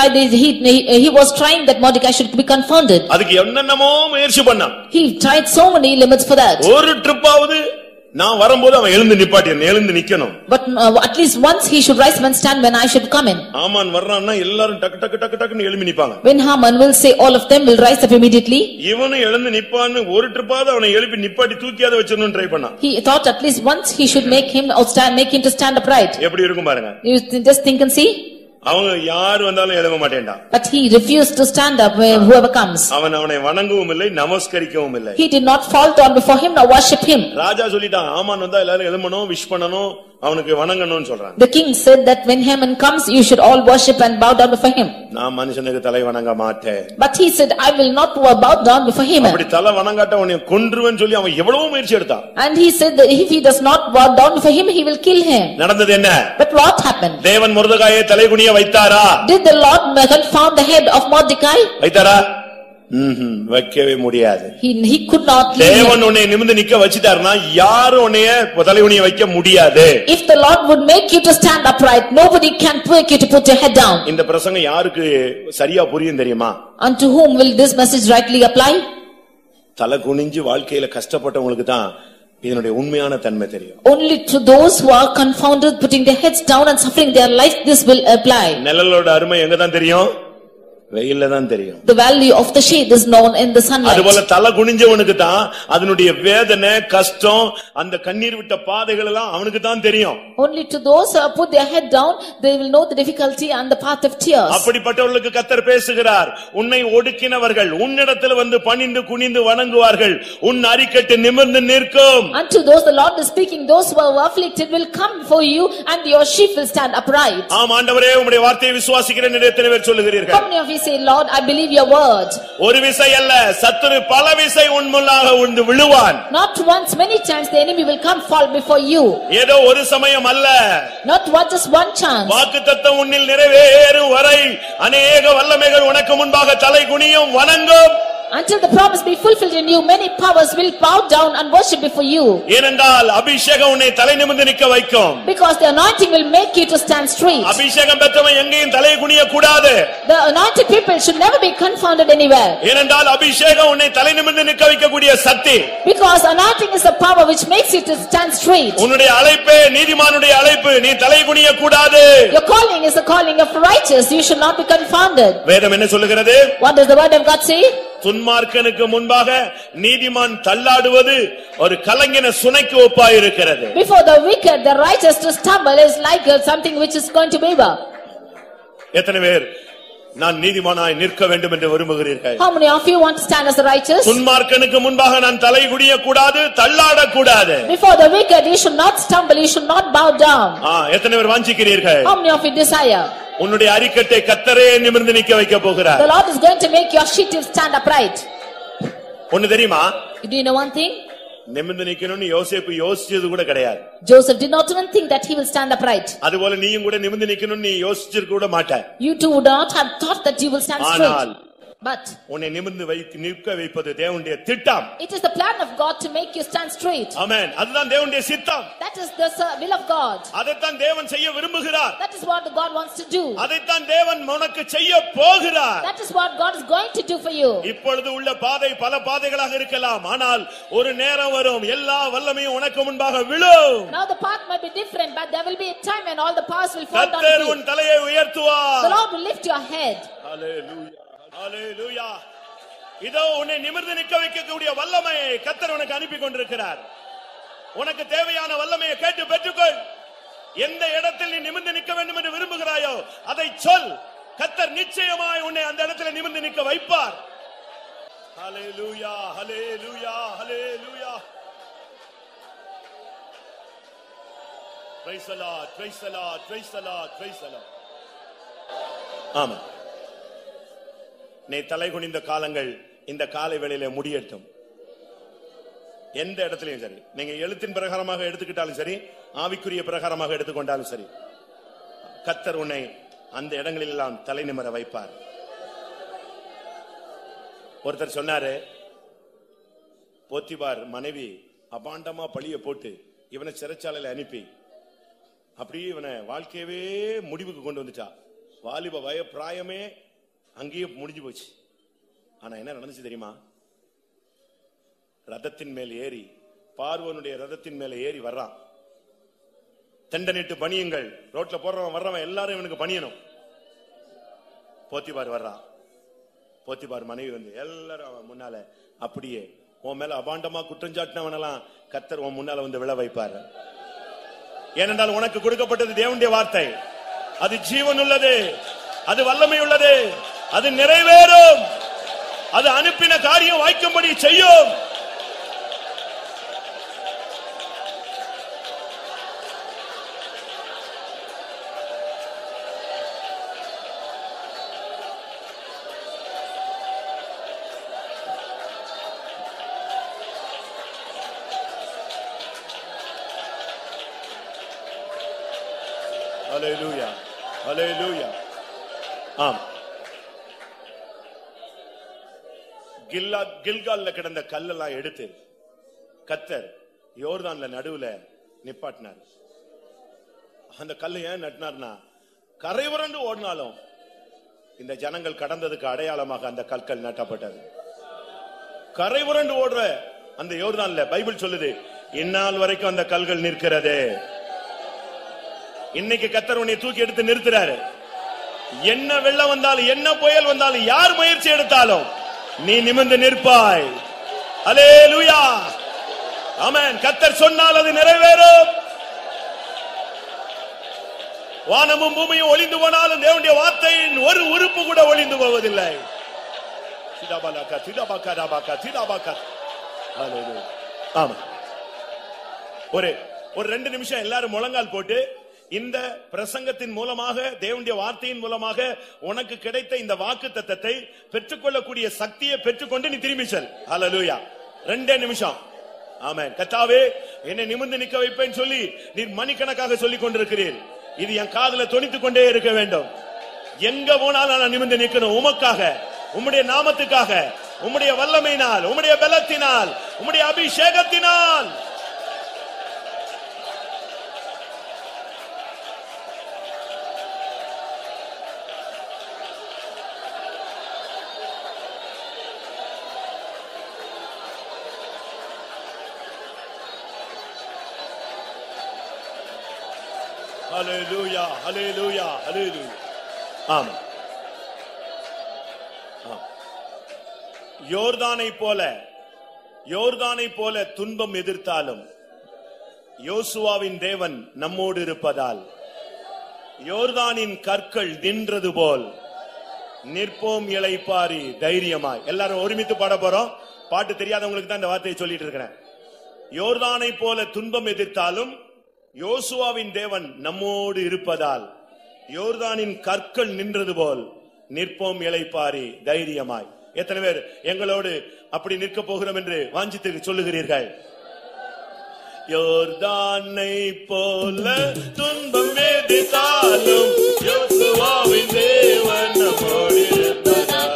he was trying that Mordecai should be confounded. அதுக்கு என்னென்னமோ முயற்சி பண்ணான். He tried so many limits for that. ஒரு ட்ரிப்பாவது நான் வரும்போது அவன் எழுந்து நிக்கணும். But at least once he should rise and stand when I should come in. ஆமான் வர்றான்னா எல்லாரும் டக்கு எழும்பி நிப்பாங்க. When Haman will say, all of them will rise up immediately. இவனும் எழுந்து நிப்பான்னு ஒரு ட்ரிப்பாவது அவனை எழுப்பி நிப்பாட்டி தூக்கியாத வச்சிரணும் ட்ரை பண்ணான். He thought at least once he should make him to stand upright. எப்படி இருக்கும் பாருங்க. You just think and see. அவங்க யார் வந்தாலும் எழும்ப மாட்டேன்டான். But he refused to stand up whoever comes. அவனை வணங்கவும் இல்லை, நமஸ்கரிக்கவும் இல்லை. He did not fall down before him nor worship him. ராஜா சொல்லிட்டான், ஆமான் வந்தா எல்லாரும் எழும்பணும், விஷ் பண்ணணும், அவனுக்கு வணங்கணும்னு சொல்றான். The king said that when Haman comes you should all worship and bow down before him. நான் மனுஷனுக்கு தலை வணங்க மாட்டேன். But he said, I will not bow down before him. அப்படி தலை வணங்காட்ட உன்னை கொன்றுவேன்னு சொல்லி அவன் எவ்வளவு முயற்சி எடுத்தான். And he said that if he does not bow down before him he will kill him. நடந்தது என்ன? But what happened? தேவன் மொர்தெகாயை தலை குனிய வைத்தாரா? Did the Lord confound the head of Mordecai? வைத்தாரா? வைக்கவே முடியாது. He could not. தேவன் உன்னை நிமிர்ந்து நிக்க வச்சிட்டாருன்னா யாரும் உன்னை தலை குனிய வைக்க முடியாது. If the Lord would make you to stand upright, nobody can make you to put your head down. இந்த பிரசங்கம் யாருக்கு சரியா புரியும் தெரியுமா? Unto whom will this message rightly apply? தலை குனிஞ்சு வாழ்க்கையில கஷ்டப்பட்டவங்களுக்கு தான் இதனுடைய உண்மையான தன்மை தெரியும். Only to those who are confounded, putting their heads down and suffering their life, this will apply. நிழலோட அருமை எங்க தான் தெரியும்? வெயில்ல தான் தெரியும். The value of the shade is known in the sunlight. அதுபோல தலை குனிஞ்சவனுக்கு தான் அதனுடைய வேதனை கஷ்டம் அந்த கண்ணீர் விட்ட பாதைகள் எல்லாம் அவனுக்கு தான் தெரியும். Only to those who put their head down they will know the difficulty and the path of tears. அப்படிப்பட்டவர்களுக்கு கர்த்தர் பேசுகிறார். உன்னை ஒடுக்கினவர்கள் உன்னிடத்தில் வந்து பணிந்து குனிந்து வணங்குவார்கள். உன் அரிக்கட்டு நிமிர்ந்து நிற்கும். Unto those the Lord is speaking, those who are afflicted will come before you and your sheep will stand upright. ஆம் ஆண்டவரே உம்முடைய வார்த்தையை விசுவாசிக்கிறேன் என்று எத்தனை பேர் சொல்லுகிறீர்கள்? How many of you say, Lord, I believe your word? ஒரு விசை அல்ல சத்துரு பல விசை உன் முன்னாக விழுந்து விழுவான். Not once, many times the enemy will come fall before you. ஏதோ ஒரு சமயம் அல்ல. Not one, just one chance. வாக்குத்தத்தம் உன்னில் நிறைவேறும் வரை அநேக வல்லமைகள் உனக்கு முன்பாக தலை குனியும் வணங்கும். Until the promise be fulfilled in you, many powers will bow down and worship before you. ஏனென்றால் அபிஷேகம் உன்னை தலை நிமிர்ந்து நிற்க வைக்கும். Because the anointing will make you to stand straight. அபிஷேகம் பெற்றவன் எங்கேயும் தலை குனிய கூடாது. The anointed people should never be confounded anywhere. ஏனென்றால் அபிஷேகம் உன்னை தலை நிமிர்ந்து நிற்க வைக்கக்கூடிய சக்தி. Because anointing is a power which makes you to stand straight. உன்னுடைய அழைப்பே நீதிமானுடைய அழைப்பு. நீ தலை குனிய கூடாது. Your calling is the calling of righteous. You should not be confounded. வேதம் என்ன சொல்லுகிறது? What does the word of God say? துன்மார்க்கனுக்கு முன்பாக நீதிமான் தள்ளாடுவது ஒரு கலங்கின சுனைக்கு ஒப்பாயிருக்கிறது. Before the wicked, the righteous to stumble is like something which is going to waver. எத்தனை பேர் நான் நீதிமானாய் நிற்க வேண்டும் என்று விரும்புகிறீர்கள்? How many of you want to stand as a righteous? துன்மார்க்கனுக்கு முன்பாக நான் தலை குனிய கூடாது, தள்ளாட கூடாது. Before the wicked, you should not stumble, you should not bow down. எத்தனை பேர் வாஞ்சிக்கிறீர்கள்? How many of you desire? உன்னுடைய அரிக்கட்டை கர்த்தரே நிமிர்ந்து நிற்க வைக்க போகிறார். The Lord is going to make your sheep stand upright. ஒன்னு தெரியுமா? Do you know one thing? நிமிர்ந்து நிக்கணும்னு யோசேப்பு யோசிச்சது கூட கிடையாது. Joseph did not even think that he will stand upright. அதுபோல நீயும் கூட நிமிர்ந்து நிக்கணும்னு நீ யோசிச்சிருக்க கூட மாட்ட. You too would not have thought that you will stand straight. But உன்னை நிமிர்ந்து நிற்க வைப்பது தேவனுடைய திட்டம். it is the plan of God to make you stand straight. ஆமென். அதுதான் தேவனுடைய சித்தம். That is the will of God. அதைத்தான் தேவன் செய்ய விரும்புகிறார். That is what God wants to do. அதைத்தான் தேவன் உனக்கு செய்ய போகிறார். That is what God is going to do for you. இப்பொழுது உள்ள பாதை பல பாதைகளாக இருக்கலாம். ஆனால் ஒரு நேரம் வரும் எல்லா வல்லமையும் உனக்கு முன்பாக விழும். Now the path might be different, but there will be a time when all the paths will fall down. கர்த்தர் உன் தலையை உயர்த்துவார். The Lord will lift your head. ஹalleluya ஹalleluya. இதோ உன்னை நிமிர்ந்து நிற்க வைக்கக்கூடிய வல்லமையை கர்த்தர் உனக்கு அனுப்பி கொண்டிருக்கிறார். உனக்கு தேவையான வல்லமையை கேட்டு பெற்றுக்கொள். எந்த இடத்தில் நீ நிமிர்ந்து நிற்க வேண்டும் என்று விரும்புகிறாயோ அதை சொல். கர்த்தர் நிச்சயமாய் உன்னை அந்த இடத்தில் நிமிர்ந்து நிற்க வைப்பார். ஹalleluya ஹalleluya ஹalleluya. praise the lord praise the lord praise the lord praise the lord. ஆமென். நீ தலை குனிந்த காலங்கள் இந்த காலை வேளையிலே முடியட்டும். எந்த இடத்திலையும் சரி, நீங்க எழுத்தின் பிரகாரமாக எடுத்துக்கிட்டாலும் சரி, ஆவிக்குரிய பிரகாரமாக எடுத்துக்கொண்டாலும் சரி, கர்த்தர் உன்னை அந்த இடங்களில் எல்லாம் தலை நிமிர வைப்பார். ஒருத்தர் சொன்னாரு, போத்திபார் மனைவி அபாண்டமா பழிய போட்டு இவனை சிறைச்சாலையில அனுப்பி அப்படியே இவனை வாழ்க்கையவே முடிவுக்கு கொண்டு வந்துட்டா. வாலிப வய பிராயமே அங்கேயே முடிஞ்சு போச்சு. ஆனா என்ன நடந்துச்சு தெரியுமா? ரதத்தின் மேல் ஏறி, பார்வோனுடைய ரதத்தின் மேல ஏறி வர்றான். தண்டனிட்டு பணியுங்கள், ரோட்ல போறவன் வர்றவன் எல்லாரும் இவனுக்கு பணியணும். போத்திபார் வர்றான். போத்திபார் மனைவி வந்து எல்லாரும் அவன் முன்னால அப்படியே உன் மேல அபாண்டமா குற்றஞ்சாட்டினவனெல்லாம் கர்த்தர் உன் முன்னால வந்து விழ வைப்பார். ஏனென்றால் உனக்கு கொடுக்கப்பட்டது தேவனுடைய வார்த்தை. அது ஜீவன் உள்ளது, அது வல்லமை உள்ளது, அது நிறைவேறும், அது அனுப்பின காரியம் வாய்க்கும்படி செய்யும். ஹalleluya ஹalleluya. ஆம், கில்கால்ல கிடந்த கல்லெல்லாம் எடுத்து கர்த்தர் யோர்தான்ல நடுவுல நிப்பாட்டினார். அந்த கல்லை ஏன் நட்டினார்னா, கரை புரண்டு ஓடினாலும் இந்த ஜனங்கள் கடந்ததுக்கு அடையாளமாக அந்த கற்கள் நட்டப்பட்டது. கரை புரண்டு ஓடுற அந்த யோர்தான்ல பைபிள் சொல்லுது, இந்நாள் வரைக்கும் அந்த கல்கள் நிற்கிறது. இன்னைக்கு கர்த்தர் உன்னை தூக்கி எடுத்து நிறுத்துறாரு. என்ன வெள்ளம் வந்தாலும் என்ன புயல் வந்தாலும் யார் முயற்சி எடுத்தாலும் நீ நிமிர்ந்து நிற்பாய். அல்லேலூயா, ஆமென். கர்த்தர் சொன்னால் அது நிறைவேறும். வானமும் பூமியும் ஒளிந்து போனாலும் தேவனுடைய வார்த்தையின் ஒரு உறுப்பு கூட ஒளிந்து போவதில்லை. ஒரு 2 நிமிஷம் எல்லாரும் முழங்கால் போட்டு இந்த பிரசங்கத்தின் மூலமாக தேவனுடைய வார்த்தையின் மூலமாக உனக்கு கிடைத்த இந்த வாக்கு தத்தத்தை பெற்றுக்கொள்ளக்கூடிய சக்தியை பெற்றுக்கொண்டு நீ திரும்பி செல். ஹல்லேலூயா. 2 நிமிஷம். ஆமென். கர்த்தாவே என்னை நிமிர்ந்து நிற்க வைப்பேன்னு சொல்லி நீர் மணிக்கணக்காக சொல்லிக் கொண்டிருக்கிறீர். இது என் காதுல தொனித்துக் கொண்டே இருக்க வேண்டும். எங்க போனாலும் நான் நிமிர்ந்து நிற்கணும். உமக்காக, உம்முடைய நாமத்துக்காக, உம்முடைய வல்லமையினால், உம்முடைய பலத்தினால், உம்முடைய அபிஷேகத்தினால். ஹல்லேலூயா, ஹல்லேலூயா, ஹல்லேலூயா. ஆமென். யோர்தானை போல துன்பம் எதிர்த்தாலும் யோசுவாவின் தேவன் நம்மோடு இருப்பதால் யோர்தானின் கற்கள் நின்றது போல் நிற்போம் இளைப்பாரி தைரியமாய். எல்லாரும் ஒருமித்து பாட போறோம். பாட்டு தெரியாதவங்களுக்கு தான் இந்த வார்த்தையை சொல்லிட்டு இருக்கிறேன். யோர்தானை போல துன்பம் எதிர்த்தாலும் யோசுவாவின் தேவன் நம்மோடு இருப்பதால் யோர்தானின் கற்கள் நின்றது போல் நிற்போம் இளைப்பாரி தைரியமாய். எத்தனை பேர் எங்களோடு அப்படி நிற்க போகிறோம் என்று வாஞ்சித்து சொல்லுகிறீர்கள்? யோர்தானை போல துன்பம் எதிர்த்தாலும் யோசுவாவின் தேவன் நம்மோடு இருப்பதால்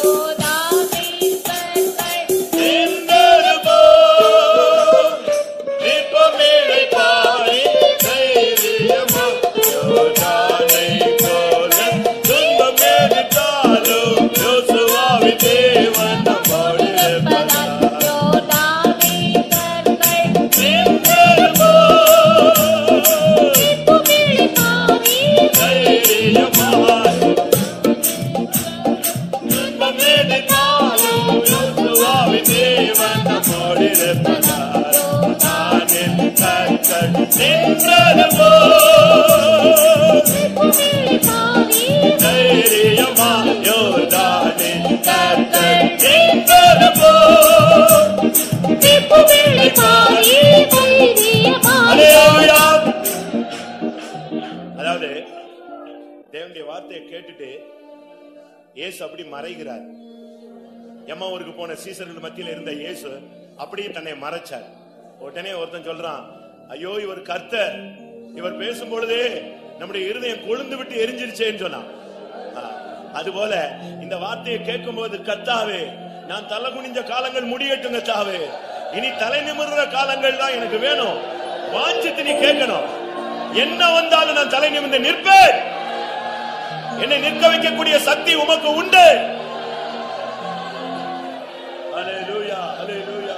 அதாவது தேவனுடைய வார்த்தையை கேட்டுட்டு இயேசு அப்படி மறைகிறார். எம்மாவூருக்கு போன சீசர்கள் மத்தியில் இருந்த இயேசு அப்படியே தன்னை மறைச்சார். உடனே ஒருத்தன் சொல்றான், ஐயோ இவர் கர்த்தர், இவர் பேசும் பொழுதே நம்முடைய இருதயம் கொழுந்து விட்டு எரிஞ்சிருச்சேன்னு சொன்னான். அதுபோல இந்த வார்த்தையை கேட்கும் போது, கர்த்தாவே நான் தலை குனிஞ்ச காலங்கள் முடியட்டும் கர்த்தாவே, இனி தலை நிமிர்ற காலங்கள் தான் எனக்கு வேணும். வாஞ்சித்து நீ கேட்கணும். என்ன வந்தாலும் நான் தலை நிமிர்ந்து நிற்பேன். என்னை நிற்க வைக்கக்கூடிய சக்தி உமக்கு உண்டு. ஹல்லேலூயா, ஹல்லேலூயா.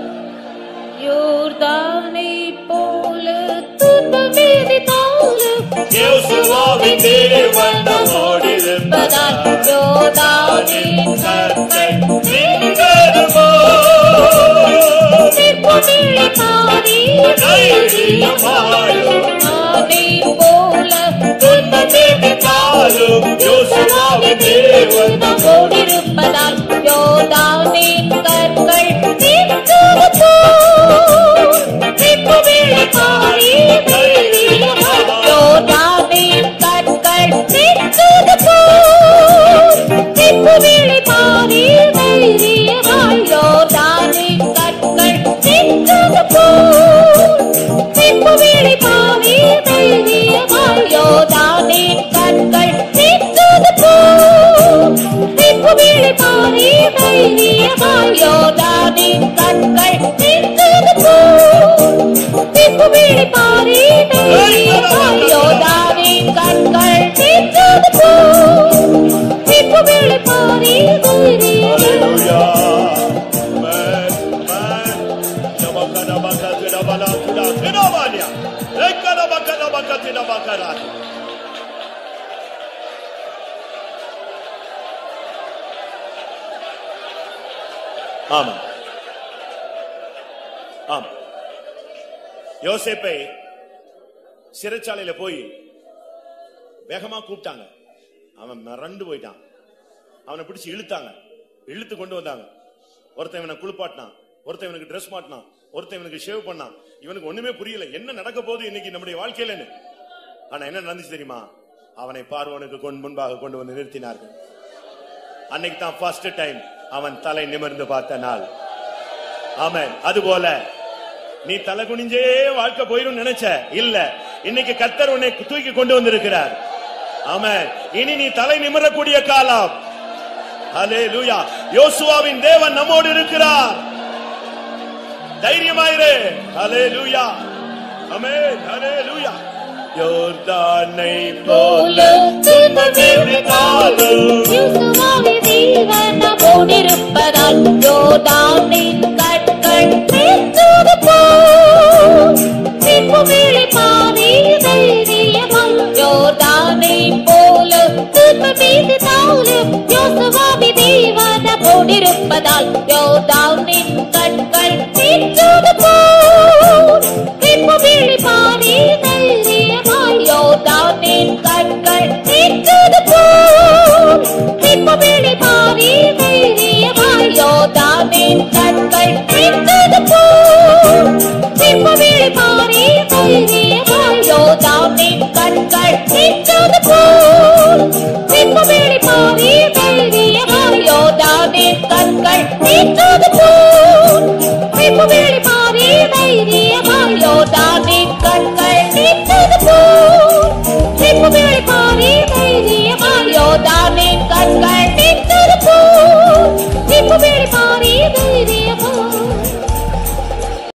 யோர்தானை போல துன்பம் எதிர்த்தாலும் யோசுவாவின் தேவன் நம்மோடு இருப்பதால் யோர்தானின் கற்கள் நின்றது போல் நிற்போம் இளைப்பாரி தைரியமாய். யோர்தானை போல துன்பம் எதிர்த்தாலும் யோசுவாவின் தேவன் நம்மோடு இருப்பதால் யோர்தானின் கற்கள் நின்றது போல் நிற்போம் இளைப்பாரி தைரியமாய். யோர்தானின் கற்கள் நின்றது போல் நிற்போம் இளைப்பாரி தைரியமாய். யோர்தானின் கற்கள் நின்றது போல் நிற்போம் இளைப்பாரி தைரியமாய். யோர்தானின் கற்கள் நின்றது போல் நிற்போம் இளைப்பாரி தைரியமாய். யோர்தானின் கற்கள் நின்றது போல் நிற்போம் இளைப்பாரி தைரியமாய். யோர்தானின் கற்கள் நின்றது போல் நிற்போம் இளைப்பாரி தைரியமாய். ஆமா. ஆமா. யோசேப்பை சிறைச்சாலையில போய் வேகமா கூப்பிட்டாங்க. அவன் மிரண்டு போயிட்டான். அவனை பிடிச்சு இழுத்தாங்க, இழுத்து கொண்டு வந்தாங்க. ஒருத்தன் இவனை குளிப்பாட்டினான், ஒருத்தன் இவனுக்கு ட்ரெஸ் மாட்டினான், ஒருத்தன் இவனுக்கு ஷேவ் பண்ணான். இவனுக்கு ஒண்ணுமே புரியல, என்ன நடக்க போகுது இன்னைக்கு நம்முடைய வாழ்க்கையில. ஆனா என்ன நடந்துச்சு தெரியுமா? அவனை பார்வோனுக்கு முன்பாக கொண்டு வந்து நிறுத்தினார்கள். அன்னைக்கு தான் ஃபர்ஸ்ட் டைம் அவன் தலை நிமிர்ந்து பார்த்த நாள். ஆமென். அதுபோல நீ தலை குனிஞ்சே வாழ்க்கை போயிரும் நினைச்ச இல்ல, இன்னைக்கு கர்த்தர் உன்னை தூக்கி கொண்டு வந்திருக்கிறார். ஆமென். இனி நீ தலை நிமிரக்கூடிய காலம். ஹல்லேலூயா. யோசுவாவின் தேவன் நம்மோடு இருக்கிறார். தைரியமாயிரு. ஹல்லேலூயா. ஆமென். ஹல்லேலூயா. யோர்தானை போல துன்பமேறினாலும் யோசுவாவின் தேவன் நம்மோடு இருப்பதால் யோர்தானின் கற்கள் பேசுவது போல் மீட்புவேளை பாதை தைரியமாய் யோர்தானை போல துன்பமேறினாலும் யோசுவாவின் தேவன் நம்மோடு இருப்பதால் யோர்தானின் கற்கள் பேசுவது போல் மீட்புவேளை பாதை தைரியமாய் யோர்தானின் கற்கள் பேசுவது போல் மீட்புவேளை பாதை தைரியமாய் யோர்தானின் கற்கள் பேசுவது போல் மீட்புவேளை பாதை தைரியமாய் யோர்தானின் கற்கள் பேசுவது போல் மீட்புவேளை பாதை தைரியமாய் யோர்தானின் கற்கள் பேசுவது போல் மீட்புவேளை பாதை தைரியமாய் யோர்தானின் கற்கள் பேசுவது போல் மீட்புவேளை பாதை தைரியமாய் யோர்தானின் கற்கள் பேசுவது போல் மீட்புவேளை பாதை